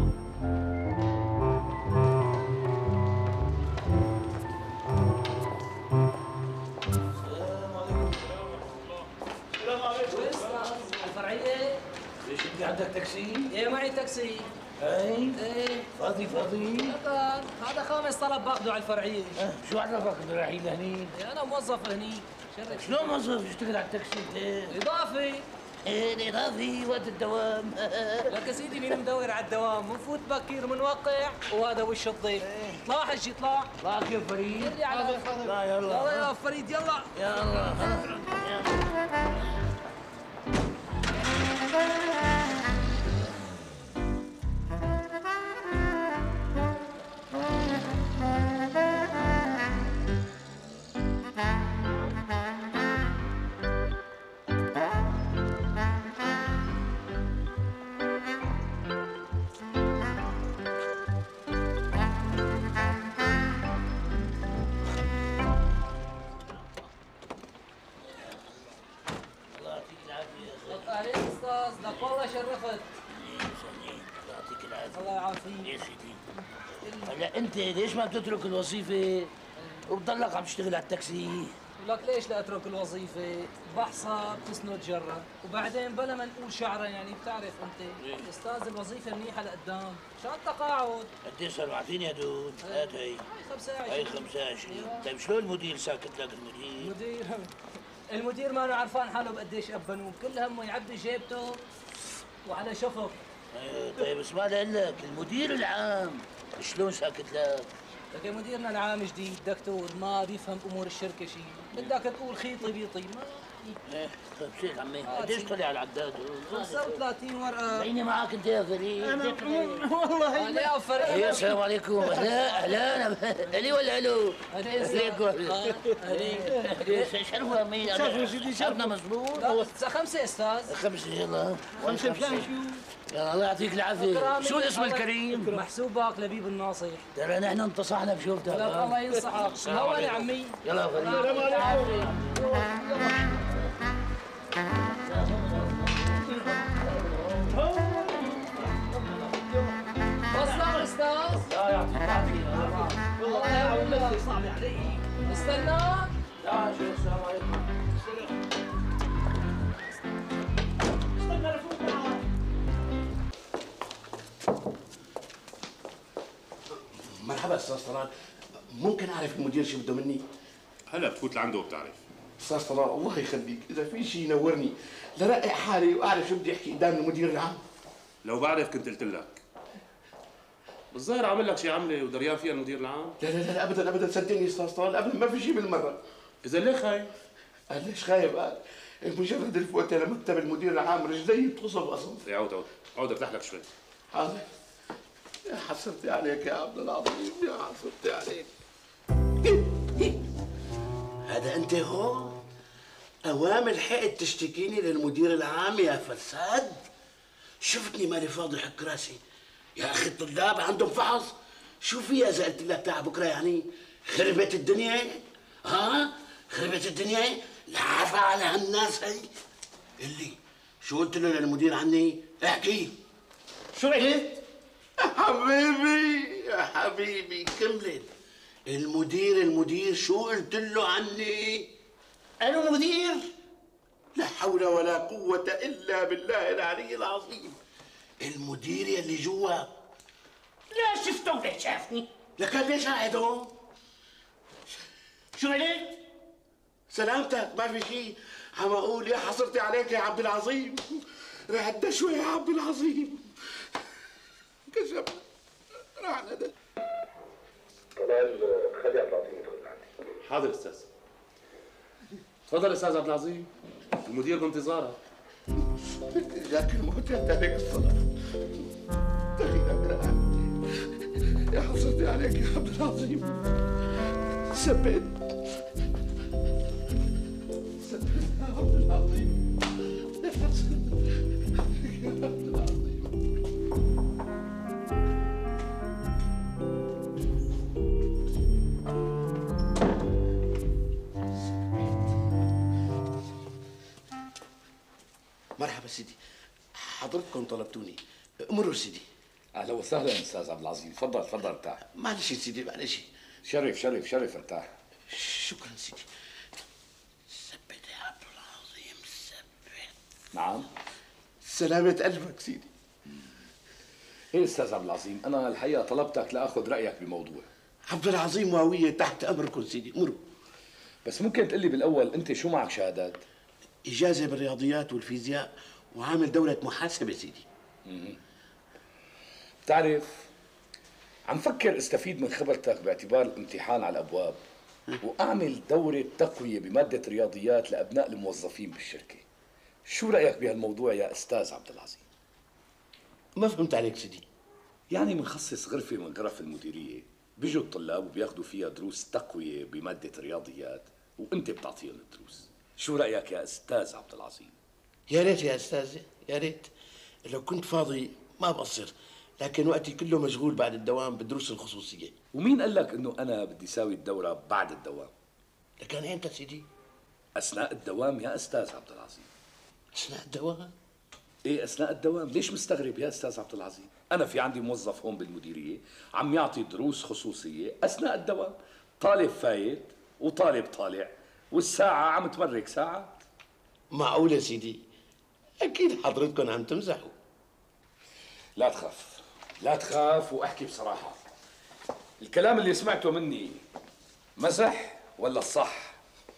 الفرعية؟ ليش انت عندك تاكسي؟ ايه معي تاكسي. اي؟ ايه فاضي فاضي؟ أبدا، هذا خامس طلب باخذه على الفرعية. أه شو عرفك انه رايحين لهنيك؟ إيه انا موظف هنيك. شرك. شلون موظف يشتغل على التاكسي انت؟ اضافي. ايه الاضافي وقت الدوام. لك يا سيدي مين مدور على الدوام؟ بنفوت بكير بنوقع وهذا وش الضيف. اطلع حجي اطلع. اطلع كيف فريد؟ يلي على لا يلا. يلا يا فريد يلا. يلا. عليك استاذ، لك والله شرفت. يعطيك العافيه. الله يعافيك. يا سيدي. هلا انت ليش ما بتترك الوظيفه وبتضلك عم تشتغل على التاكسي؟ لك ليش لا اترك الوظيفه؟ بحصى بتسند جره، وبعدين بلا ما نقول شعره يعني بتعرف انت استاذ الوظيفه منيحه لقدام، شو التقاعد؟ قديش صار؟ اعطيني هدول. هات هي. هاي خمسة وعشرين. هاي خمسة وعشرين. طيب شلون المدير ساكت لك المدير؟ المدير المدير ما له عرفان حاله بقديش ابنوه، كل همه يعبي جيبته وعلى شفق. ايه طيب اسمع لك المدير العام شلون ساكت لك؟ لك يا مديرنا العام جديد دكتور ما بيفهم امور الشركه شيء، بدك تقول خيطي بيطي ما ايه طيب شيل عمي قديش طلع على العداد؟ خمسة وثلاثين ورقه. خليني معك انت يا فريد. والله انا يا فريد. ايه السلام عليكم. اهلا اهلا الي ولا الو؟ عليكم. شرفوا عمي. شرفوا سيدي شرفنا مضبوط. لا خمسه استاذ. خمسه يلا. خمسه بشان شو؟ يلا الله يعطيك العافيه. شو الاسم الكريم؟ محسوبك لبيب الناصح. ترى نحن انتصحنا بشوفتك. لا الله ينصحك. هون يا عمي. يلا فريد. السلام عليكم. وصلنا استاذ. لا يعطيك العافيه. والله يا عم صعب علي. استنى. لا شو السلام عليكم. استنى رفوق معك. مرحبا استاذ طلال، ممكن اعرف المدير شو بده مني؟ هلا بتفوت لعنده وبتعرف. استاذ طلال الله يخليك اذا في شيء ينورني لرقق حالي واعرف شو بدي احكي قدام المدير العام. لو بعرف كنت قلت لك. بالظاهر عامل لك شي عمله ودريان فيها المدير العام؟ لا لا لا ابدا ابدا صدقني استاذ طلال ابدا ما في شيء بالمره. اذا ليه خايف؟ قال ليش خايف؟ قال مجرد الفوت لمكتب المدير العام رجلي بتقصف اصلا. يا عود عود عود ارتاح لك شوي. حاضر. يا حسرتي عليك يا عبد العظيم يا حسرتي عليك. هذا انت هون؟ اوام لحقت تشتكيني للمدير العام يا فساد؟ شفتني مالي فاضي حك راسي. يا اخي الطلاب عندهم فحص، شو فيها اذا قلت لك تعال بكره يعني؟ خربت الدنيا؟ ها؟ خربت الدنيا؟ العافى على هالناس هي. اللي شو قلت له للمدير عني؟ احكي. شو قلت؟ حبيبي يا حبيبي كملت. المدير المدير شو قلت له عني؟ أنا مدير؟ لا حول ولا قوة إلا بالله العلي العظيم. المدير يلي جوا لا شفته ولا شافني. لكن ليش قاعد هون؟ شو قلت؟ سلامتك ما في شيء. عم أقول يا حصرتي عليك يا عبد العظيم. رعد شوي يا عبد العظيم. كشف راح ندى. طلال خلي عبد العظيم يدخل عندي. حاضر استاذ. تفضل استاذ عبد العظيم، المدير بانتظارك. جاك الموت يا تارك الصلاة. يا حصرتي عليك يا عبد العظيم. سبيت سبيت يا عبد العظيم. سيدي حضرتكم طلبتوني، امروا سيدي. اهلا وسهلا استاذ عبد العظيم، تفضل تفضل ارتاح. معلش يا سيدي معلش. شرف شرف شرف ارتاح. شكرا سيدي. ثبت يا عبد العظيم ثبت. نعم. سلامة قلبك سيدي. ايه استاذ عبد العظيم، انا الحقيقه طلبتك لاخذ رايك بموضوع. عبد العظيم واوية تحت امركم سيدي، امروا. بس ممكن تقول لي بالاول انت شو معك شهادات؟ اجازه بالرياضيات والفيزياء وعامل دوره محاسبه سيدي. امم بتعرف عم فكر استفيد من خبرتك باعتبار الامتحان على الابواب واعمل دوره تقويه بماده رياضيات لابناء الموظفين بالشركه. شو رايك بهالموضوع يا استاذ عبد العظيم؟ ما فهمت عليك سيدي. يعني بنخصص غرفه من غرف المديريه بيجوا الطلاب وبياخذوا فيها دروس تقويه بماده رياضيات وانت بتعطيهم الدروس. شو رايك يا استاذ عبد العظيم؟ يا ريت يا استاذ يا ريت، لو كنت فاضي ما بقصر، لكن وقتي كله مشغول بعد الدوام بالدروس الخصوصيه. ومين قال لك انه انا بدي ساوي الدوره بعد الدوام؟ لكن امتى سيدي؟ اثناء الدوام يا استاذ عبد العظيم. اثناء الدوام؟ ايه اثناء الدوام، ليش مستغرب يا استاذ عبد العظيم؟ انا في عندي موظف هون بالمديريه عم يعطي دروس خصوصيه اثناء الدوام، طالب فايت وطالب طالع والساعه عم تمرق ساعات. معقول يا سيدي؟ اكيد حضرتكم عم تمزحوا. لا تخاف لا تخاف واحكي بصراحه، الكلام اللي سمعته مني مزح ولا الصح؟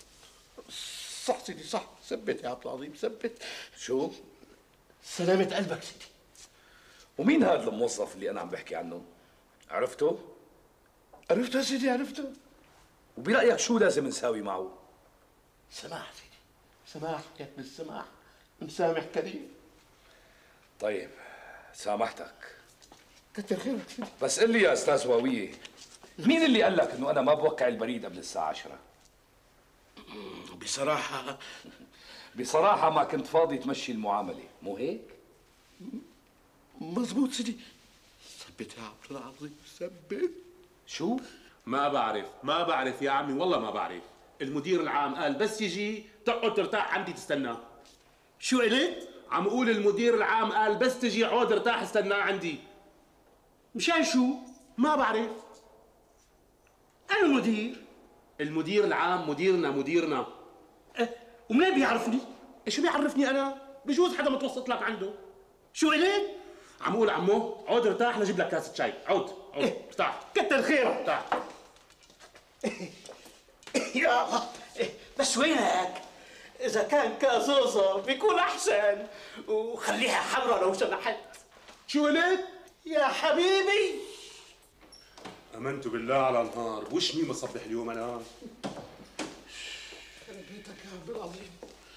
صح سيدي صح، ثبت يا عبد العظيم ثبت. شو؟ سلامة قلبك سيدي. ومين هذا الموظف اللي انا عم بحكي عنه؟ عرفته؟ عرفته سيدي عرفته. وبرايك شو لازم نساوي معه؟ سماح سيدي سماح، كيف بالسماح، مسامح كريم. طيب سامحتك. كتر خيرك سيدي. بس قل لي يا استاذ واويه، مين اللي قال لك انه انا ما بوقع البريد قبل الساعه عشرة؟ بصراحه بصراحه ما كنت فاضي تمشي المعامله، مو هيك؟ مزبوط سيدي. ثبت يا عبد العظيم ثبت. شو؟ ما بعرف ما بعرف يا عمي والله ما بعرف. المدير العام قال بس يجي تقعد ترتاح عندي تستناه. شو قلت؟ عم اقول المدير العام قال بس تجي عود ارتاح استناه عندي. مشان شو؟ ما بعرف. أنا المدير. المدير العام مديرنا مديرنا. أه ومنين بيعرفني؟ شو بيعرفني انا؟ بجوز حدا متوسط لك عنده. شو قلت؟ عم اقول عمو عود ارتاح لجيب لك كاسة شاي، عود عود ارتاح. كتر خيرك. ارتاح. يا الله بس وينك؟ إذا كان كازوزة بيكون أحسن، وخليها حمرا لو سمحت. شو قلت؟ يا حبيبي امنت بالله على النهار، وش مين مصبح اليوم انا؟ بيتك يا عبد العظيم.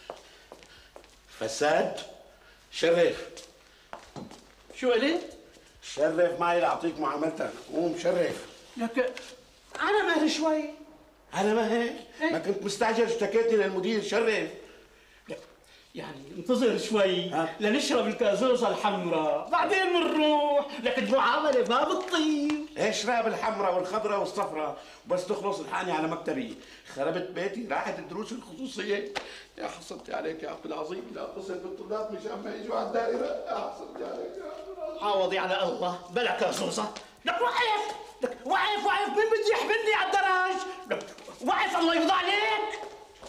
فساد شرف. شو قلت؟ شرف معي لاعطيك معاملتك، قوم شرف. لك انا مهل شوي. انا مهل؟ ما كنت مستعجل اشتكيتني للمدير شرف. يعني انتظر شوي لنشرب الكازوزة الحمراء، بعدين بنروح، لكن المعاملة ما بتطير. اشرب الحمراء والخضراء والصفراء، بس تخلص الحقني على مكتبي، خربت بيتي، راحت الدروس الخصوصية. يا حصلتي عليك يا عبد العظيم، لا اتصل بالطلاب مشان ما يجوا على الدائرة، يا حصلتي عليك يا عبد العظيم. عوضي على الله، بلا كازوزة. لك وقف، لك وقف وقف، مين بده يحملني على الدرج؟ لك وقف الله يرضى عليك.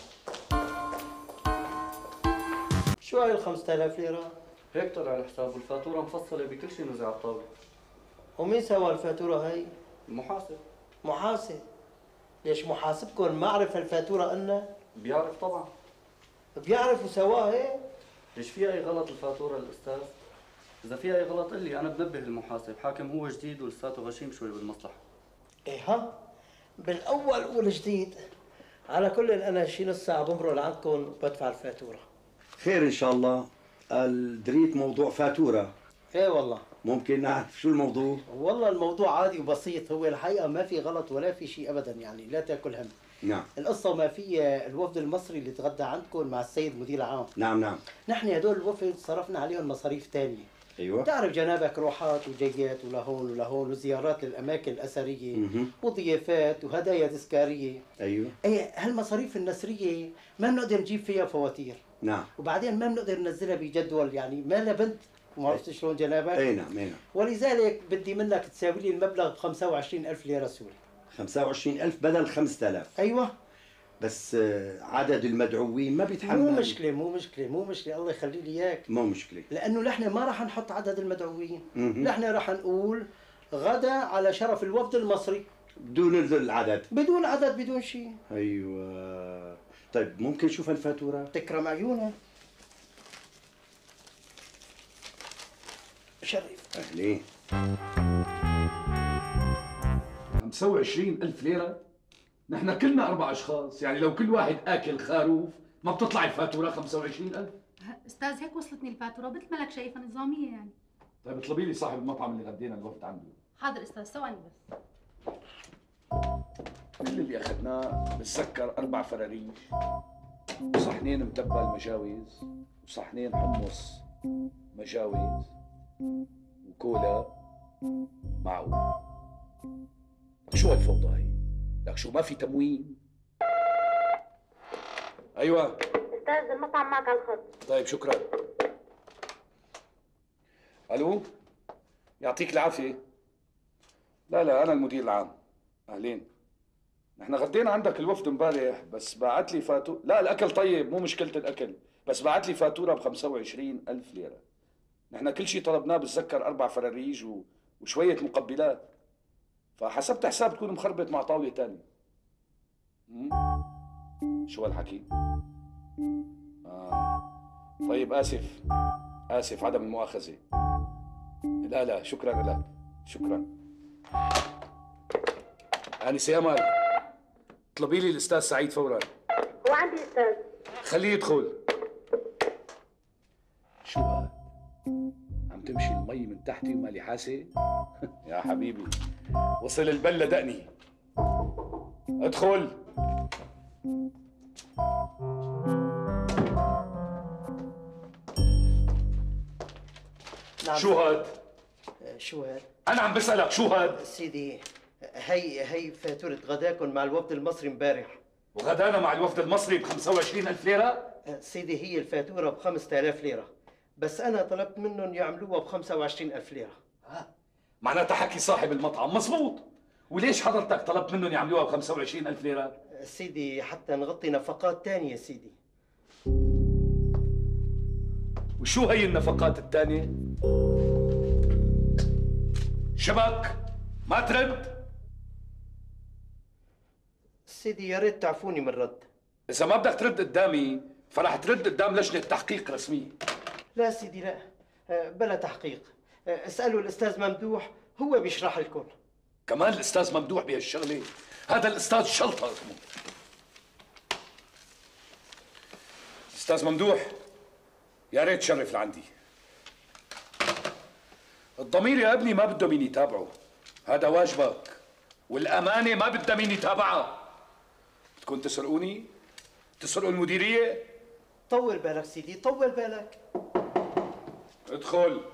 شو هاي ال خمسة آلاف ليرة؟ هيك طلع الحساب والفاتورة مفصلة بكل شيء نزل على الطاولة. ومين سوى الفاتورة هاي؟ المحاسب. محاسب؟ ليش محاسبكم ما عرف الفاتورة إلنا؟ بيعرف طبعا. بيعرف وسواها هيك؟ ليش في أي غلط الفاتورة الأستاذ؟ إذا في أي غلط قل لي أنا بنبه المحاسب، حاكم هو جديد ولساته غشيم شوي بالمصلحة. إيه ها؟ بالأول قول جديد. على كل أنا شي نص ساعة بمرق لعندكم وبدفع الفاتورة. خير ان شاء الله. قال دريت موضوع فاتوره. ايه والله. ممكن نعرف شو الموضوع؟ والله الموضوع عادي وبسيط، هو الحقيقه ما في غلط ولا في شيء ابدا، يعني لا تاكل هم. نعم. القصه ما في الوفد المصري اللي تغدى عندكم مع السيد مدير العام. نعم نعم. نحن هدول الوفد صرفنا عليهم مصاريف ثانيه. ايوه. تعرف جنابك روحات وجيات ولهون ولهون وزيارات للاماكن الاثريه مه. وضيافات وهدايا تذكاريه. ايوه. ايه هالمصاريف النسريه ما بنقدر نجيب فيها فواتير. نعم. وبعدين ما بنقدر ننزلها بجدول، يعني ما لها بنت، وما عرفت شلون جنابك؟ اي نعم اي نعم. ولذلك بدي منك تساوي لي المبلغ ب خمسة وعشرين ألف ليرة سوري. خمسة وعشرين ألف بدل خمسة آلاف. ايوه. بس عدد المدعوين ما بيتحمل. مو مشكلة مو مشكلة مو مشكلة، الله يخلي لي اياك. مو مشكلة. لأنه نحن ما راح نحط عدد المدعوين، نحن راح نقول غدا على شرف الوفد المصري. بدون العدد. بدون عدد بدون شيء. ايوه. طيب ممكن نشوف الفاتورة؟ تكرم عيونك. شرف. اهلين. خمسة وعشرين ألف ليرة؟ نحن كلنا أربع أشخاص، يعني لو كل واحد آكل خروف ما بتطلع الفاتورة خمسة وعشرين ألف؟ استاذ هيك وصلتني الفاتوره مثل ما لك شايفها نظاميه يعني. طيب اطلبي لي صاحب المطعم اللي غدينا الوفد عنده. حاضر استاذ، ثواني بس. كل اللي اخذناه بتذكر اربع فراريش وصحنين متبل مجاوز وصحنين حمص مجاوز وكولا معقول. لك شو هالفوضى هي؟ لك شو ما في تموين؟ ايوه استاذ المطعم معك على الخط. طيب شكرا. الو يعطيك العافيه. لا لا انا المدير العام. اهلين. نحن غدينا عندك الوفد امبارح بس بعت لي فاتوره. لا الاكل طيب مو مشكله الاكل، بس بعت لي فاتوره ب خمسة وعشرين ألف ليره. نحن كل شيء طلبناه بتذكر اربع فراريج و... وشويه مقبلات، فحسبت حساب تكون مخربط مع طاوله ثانيه. شو هالحكي؟ آه. طيب آسف آسف عدم المؤاخذة. لا لا شكرا لك شكرا. آنسة أمل اطلبي لي الأستاذ سعيد فورا. هو عندي استاذ. خليه يدخل. شو هاد؟ عم تمشي المي من تحتي ومالي حاسة؟ يا حبيبي وصل البل لدقني. ادخل. نعم. شو هاد؟ شو هاد؟ أنا عم بسألك شو هاد؟ سيدي هي هي فاتورة غداكم مع الوفد المصري امبارح. وغدانا مع الوفد المصري ب خمسة وعشرين ألف ليرة؟ سيدي هي الفاتورة ب خمسة آلاف ليرة، بس أنا طلبت منهم يعملوها ب خمسة وعشرين ألف ليرة. ها؟ معناتها حكي صاحب المطعم مزبوط. وليش حضرتك طلبت منهم يعملوها ب خمسة وعشرين ألف ليرة؟ سيدي حتى نغطي نفقات تانية سيدي. وشو هي النفقات الثانية؟ شبك ما ترد؟ سيدي يا ريت تعفوني من الرد. إذا ما بدك ترد قدامي فرح ترد قدام لجنة تحقيق رسمية. لا سيدي لا، بلا تحقيق. اسألوا الأستاذ ممدوح هو بيشرح لكم. كمان الأستاذ ممدوح بهالشغلة؟ هذا الأستاذ شلطة اسمه. أستاذ ممدوح يا ريت تشرف لعندي. الضمير يا ابني ما بده مين يتابعه، هذا واجبك، والأمانة ما بدها مين يتابعها. بدكم تسرقوني؟ تسرقوا المديرية؟ طول بالك سيدي طول بالك. ادخل.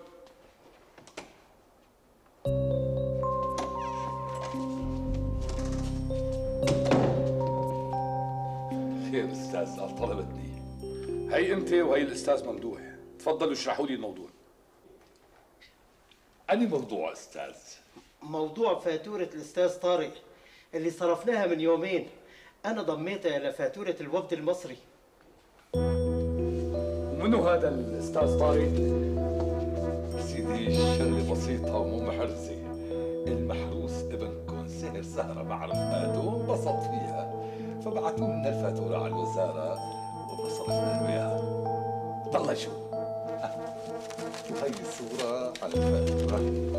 خير استاذ قال طلبتني. هي انت وهي الاستاذ ممدوح، تفضلوا اشرحوا لي الموضوع. أني موضوع استاذ؟ موضوع فاتورة الأستاذ طارق اللي صرفناها من يومين، أنا ضميتها لفاتورة الوفد المصري. ومنو هذا الأستاذ طارق؟ سيدي الشغلة بسيطة ومو محرزة. المحروس ابنكم سهر سهرة مع رفقاته وانبسط فيها، فبعتوا لنا الفاتورة على الوزارة وصرفنا له إياها. ضل شو؟ هاي الصورة على الفاتورة.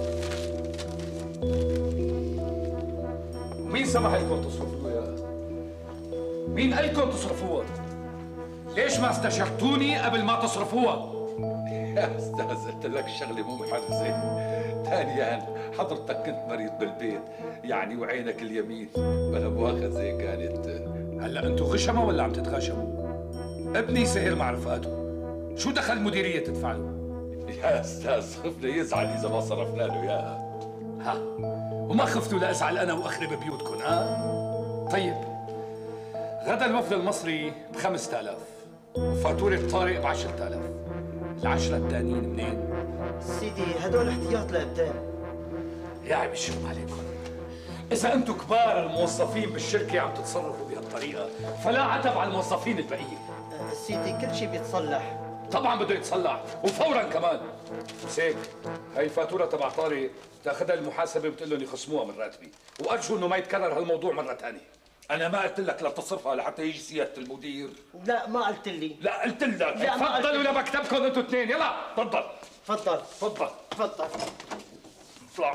ومين سمح لكم تصرفوا اياها؟ مين قال لكم تصرفوها؟ ليش ما استشرتوني قبل ما تصرفوها؟ يا استاذ قلت لك الشغله مو محرزه. ثانيا حضرتك كنت مريض بالبيت يعني وعينك اليمين بلا مؤاخذه كانت. هلا انتوا غشمه ولا عم تتغشموا؟ ابني سهر مع رفقاته، شو دخل المديريه تدفع له؟ يا استاذ خفنا يزعل اذا ما صرفنا له اياها. ها وما خفتوا لازعل انا واخرب بيوتكم ها؟ طيب غدا الوفد المصري ب خمسة آلاف وفاتورة طارق ب عشرة آلاف. العشرة التانيين منين؟ سيدي هدول احتياط لقدام. يا عيب الشوم عليكم. إذا أنتم كبار الموظفين بالشركة عم تتصرفوا بهالطريقة، فلا عتب على الموظفين الباقيين. سيدي كل شيء بيتصلح. طبعا بده يتصلح وفورا كمان. بس هيك هاي الفاتورة تبع طارق تاخذها المحاسبة بتقول لهم يخصموها من راتبي، وأرجو إنه ما يتكرر هالموضوع مرة ثانية. أنا ما قلت لك لا تصرفها لحتى يجي سيادة المدير. لا ما قلت لي. لا قلت لك. تفضلوا لمكتبكم انتوا اثنين، يلا تفضل. تفضل تفضل تفضل. اطلع.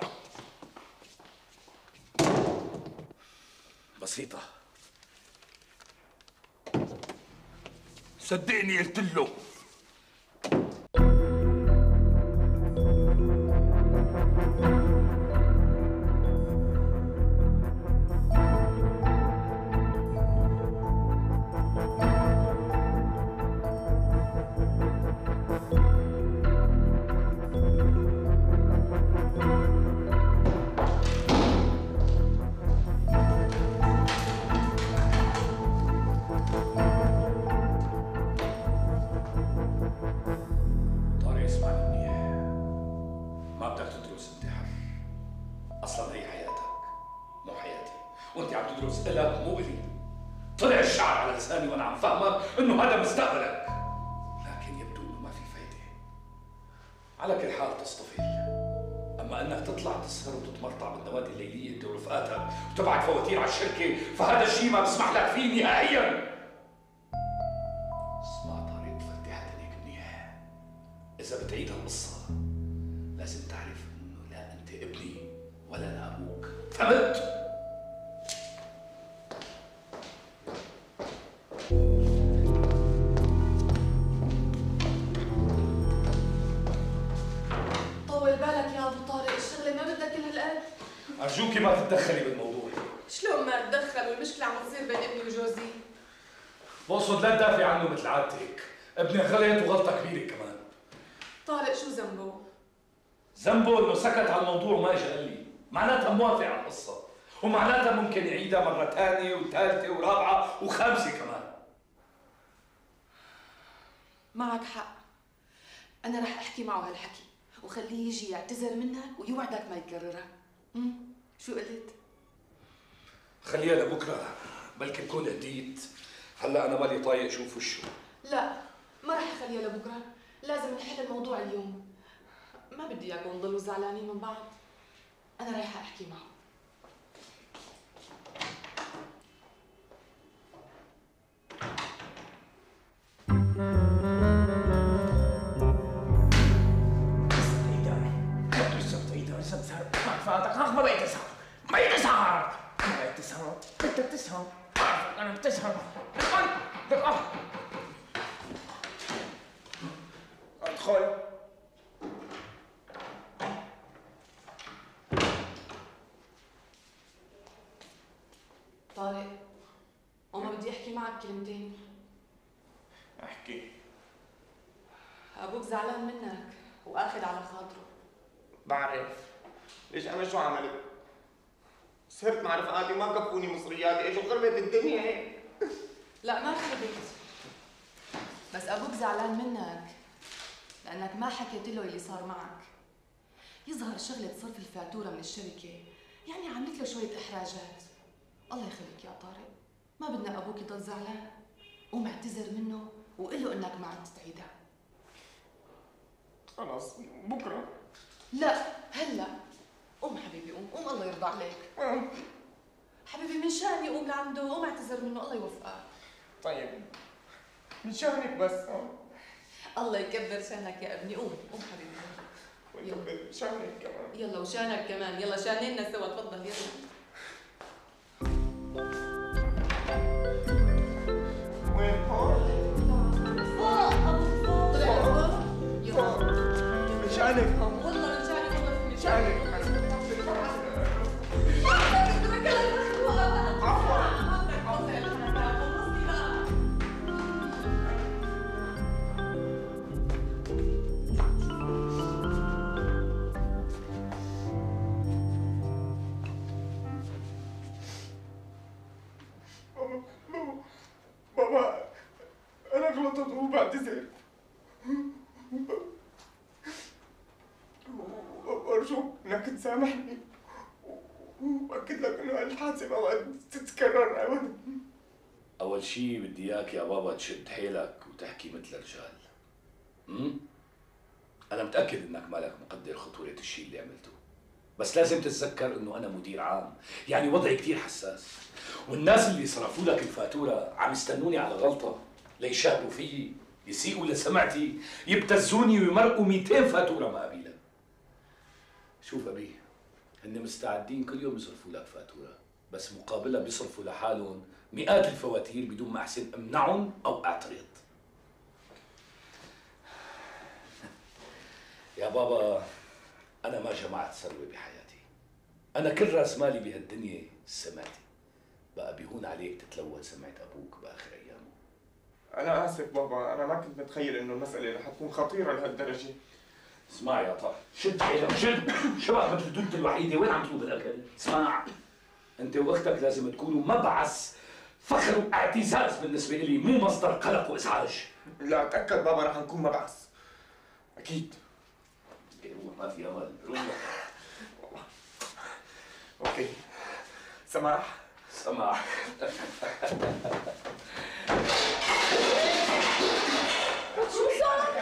بسيطة. صدقني قلت له. انه هذا مستقبلك، لكن يبدو انه ما في فايده. على كل حال تصطفل، اما انك تطلع تسهر وتتمرطع بالنوادي الليليه انت ورفقاتك وتبعت فواتير على الشركه، فهذا الشيء ما بسمح لك فيه نهائيا. اسمع طارق وفتح عينيك منيح. اذا بتعيد هالقصه لازم تعرف انه لا انت ابني ولا انا ابوك، فهمت؟ أرجوكي ما تتدخلي بالموضوع. شلون ما اتدخل والمشكلة عم تصير بين ابني وجوزي؟ بقصد لا تدافعي عنه مثل عادتك، ابنك غلط وغلطة كبيرة كمان. طارق شو ذنبه؟ ذنبه انه سكت على الموضوع وما اجى قال لي، معناتها موافق على القصة، ومعناتها ممكن يعيدها مرة ثانية وثالثة ورابعة وخامسة كمان. معك حق. أنا رح أحكي معه هالحكي وخليه يجي يعتذر منك ويوعدك ما يكررها. امم شو قلت؟ خليها لبكره، بلكي بكون هديت. هلا انا مالي طايق اشوف وشه. لا ما رح اخليها لبكره، لازم نحل الموضوع اليوم. ما بدي اياكم تضلوا زعلانين من بعض. انا رايحه احكي معه. ما بقيت اسهر، ما بقيت اسهر، ما بقيت تسهر، انت بتسهر، انا بتسهر، ادخل ادخل. طارق، أنا بدي احكي معك كلمتين. احكي. ابوك زعلان منك واخذ على خاطره. بعرف. ليش انا شو عملت؟ سهرت مع رفقاتي وما كفوني مصرياتي، ايش خربت الدنيا هيك؟ لا ما خربت، بس ابوك زعلان منك لانك ما حكيت له اللي صار معك. يظهر شغله صرف الفاتوره من الشركه يعني عملت له شويه احراجات. الله يخليك يا طارق، ما بدنا ابوك يضل زعلان. قوم اعتذر منه وقل له انك ما عم تعيدها. خلاص بكره. لا هلا. قوم حبيبي قوم، قوم الله يرضى عليك. حبيبي من شاني قوم لعنده، قوم اعتذر منه الله يوفقك. طيب من شانك بس. الله يكبر شانك يا ابني، قوم قوم حبيبي. ويكبر شانك كمان. يلا وشانك كمان، يلا شانينا سوا، تفضل يلا. وين هون؟ فوق ابو فوق. طلع فوق؟ يلا. من شانك. والله من شانك، والله من شانك. بعتذر. وارجوك انك تسامحني، وباكد لك انه هالحادثه ما وقت تتكرر ابدا. اول شيء بدي اياك يا بابا تشد حيلك وتحكي مثل الرجال. امم انا متاكد انك مالك مقدر خطوره الشيء اللي عملته، بس لازم تتذكر انه انا مدير عام، يعني وضعي كثير حساس، والناس اللي صرفوا لك الفاتوره عم يستنوني على غلطه ليشهدوا فيي، يسيئوا لسمعتي، يبتزوني ويمرقوا مئتين فاتوره ما قبيلها. شوف ابي، هن مستعدين كل يوم يصرفوا لك فاتوره، بس مقابلها بيصرفوا لحالهم مئات الفواتير بدون ما احسن امنعهم او اعترض. يا بابا انا ما جمعت ثروه بحياتي، انا كل راس مالي بهالدنيا سمعتي، بقى بيهون عليك تتلوث سمعه ابوك باخر ايامه. انا اسف بابا، انا ما كنت متخيل انه المساله رح تكون خطيره لهالدرجه. اسمع يا طه، شد حيلك شد، شبه مثل الدودة الوحيده، وين عم تطلب الاكل؟ اسمع، انت واختك لازم تكونوا مبعث فخر واعتزاز بالنسبه لي، مو مصدر قلق وازعاج. لا تاكد بابا رح نكون مبعث اكيد. روح ما في امل، روح. اوكي سماح سماح. شو صار؟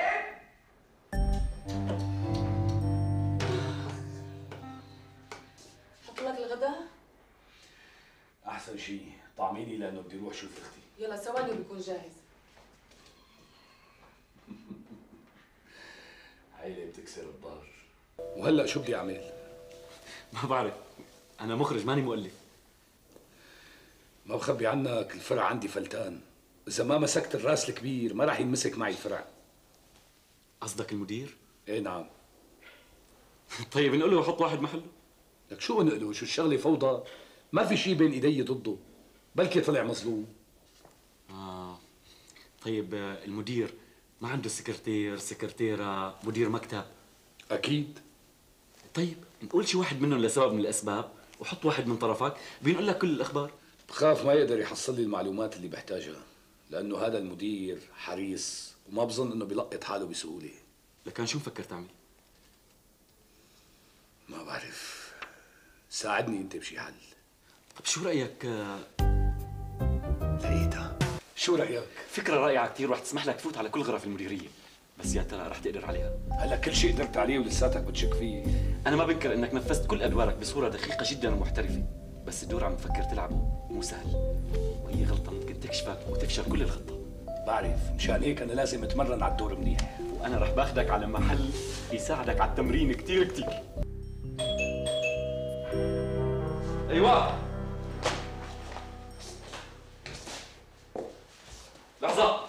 حط لك الغداء؟ احسن شيء طعميني لانه بدي اروح اشوف اختي. يلا ثواني وبيكون جاهز. عيلة بتكسر الظهر. وهلا شو بدي اعمل؟ ما بعرف، انا مخرج ماني مؤلف. ما بخبي عنك الفرع عندي فلتان، اذا ما مسكت الراس الكبير ما راح ينمسك معي الفرع. قصدك المدير؟ ايه نعم. طيب نقول له وحط واحد محله. لك شو نقله؟ شو الشغله فوضى؟ ما في شيء بين ايدي ضده، بلكي طلع مظلوم. اه طيب المدير ما عنده سكرتير، سكرتيرة، مدير مكتب؟ اكيد. طيب نقول شي واحد منهم لسبب من الاسباب، وحط واحد من طرفك بينقل لك كل الاخبار. بخاف ما يقدر يحصل لي المعلومات اللي بحتاجها، لانه هذا المدير حريص وما بظن انه بيلقط حاله بسهوله. لكان شو مفكر تعمل؟ ما بعرف، ساعدني انت بشي حل. طب شو رايك؟ لقيتها. شو رايك؟ فكره رائعه كثير، رح تسمح لك تفوت على كل غرف المديريه، بس يا ترى رح تقدر عليها؟ هلا كل شيء قدرت عليه ولساتك بتشك فيه. انا ما بنكر انك نفذت كل ادوارك بصوره دقيقه جدا ومحترفه، بس الدور عم تفكر تلعبه مو سهل، واي غلطه ممكن تكشفك وتفشل كل الخطه. بعرف، مشان هيك انا لازم اتمرن على الدور منيح، وانا رح باخدك على محل يساعدك على التمرين كثير كثير. ايوه لحظه.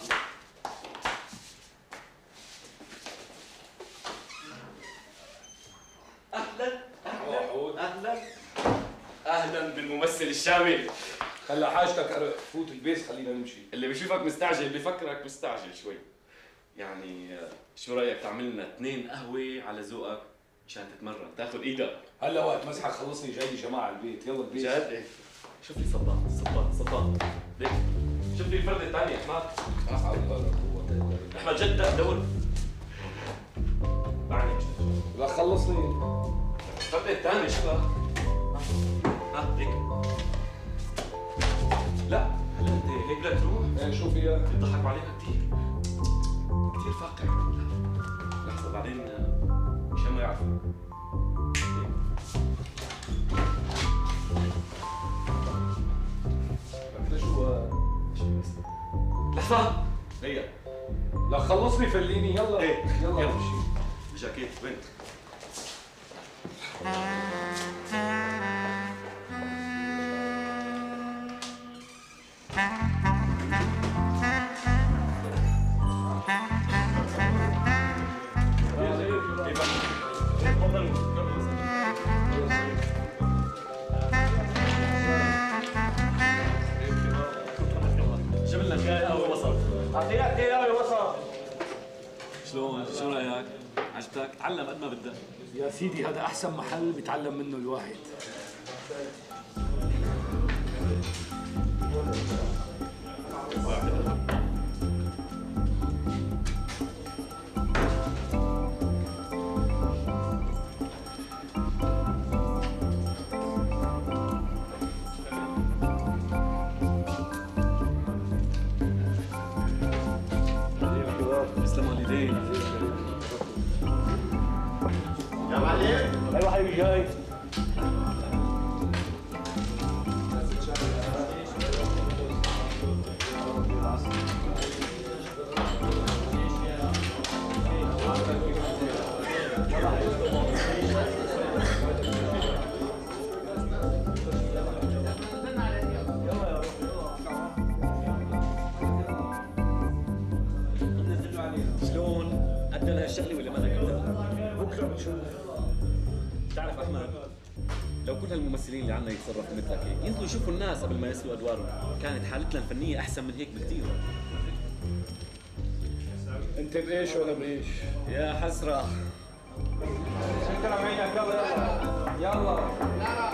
اهلا اهلا اهلا اهلا بالممثل الشامل. هلا حاجتك ارق، فوت البيت خلينا نمشي. اللي بيشوفك مستعجل بفكرك مستعجل شوي. يعني شو رايك تعمل لنا اثنين قهوه على ذوقك مشان تتمرن تاخذ ايدك؟ هلا وقت مزحك خلصني جاي جماعه على البيت، يلا البيت. جد ايه. شوف لي صباط صباط صباط ليك، شوف لي الفرده الثانيه احمد. لا حول ولا قوه الا بالله. احمد جد دور بعدين. لا خلصني الفرده الثانيه شو ها ها ليك. لا هلا انت هيك بدك تروح. ايه شو فيها؟ بيضحكوا علينا كثير كثير فاقع. لحظه بعدين مشان ما يعرفوا. لحظة هيا. لا خلصني فليني يلا. ايه يلا يلا امشي. الجاكيت وين؟ جيب لنا شاي قهوة وسط. اعطينا قهوة وسط. شلون؟ شو رايك؟ عجبتك؟ تعلم قد ما بدك. يا سيدي هذا احسن محل بيتعلم منه الواحد. جاي. شلون؟ أدى لها الشغلة ولا ما قدرها؟ بكره بنشوف. بتعرف أحمد، لو كل هالممثلين اللي عنا يتصرفوا مثلك هيك ينزلوا يشوفوا الناس قبل ما يسلوا أدوارهم، كانت حالتنا الفنية أحسن من هيك بكثير. انت بايش ولا بايش؟ يا حسرة. شكرا عينك. يلا يلا.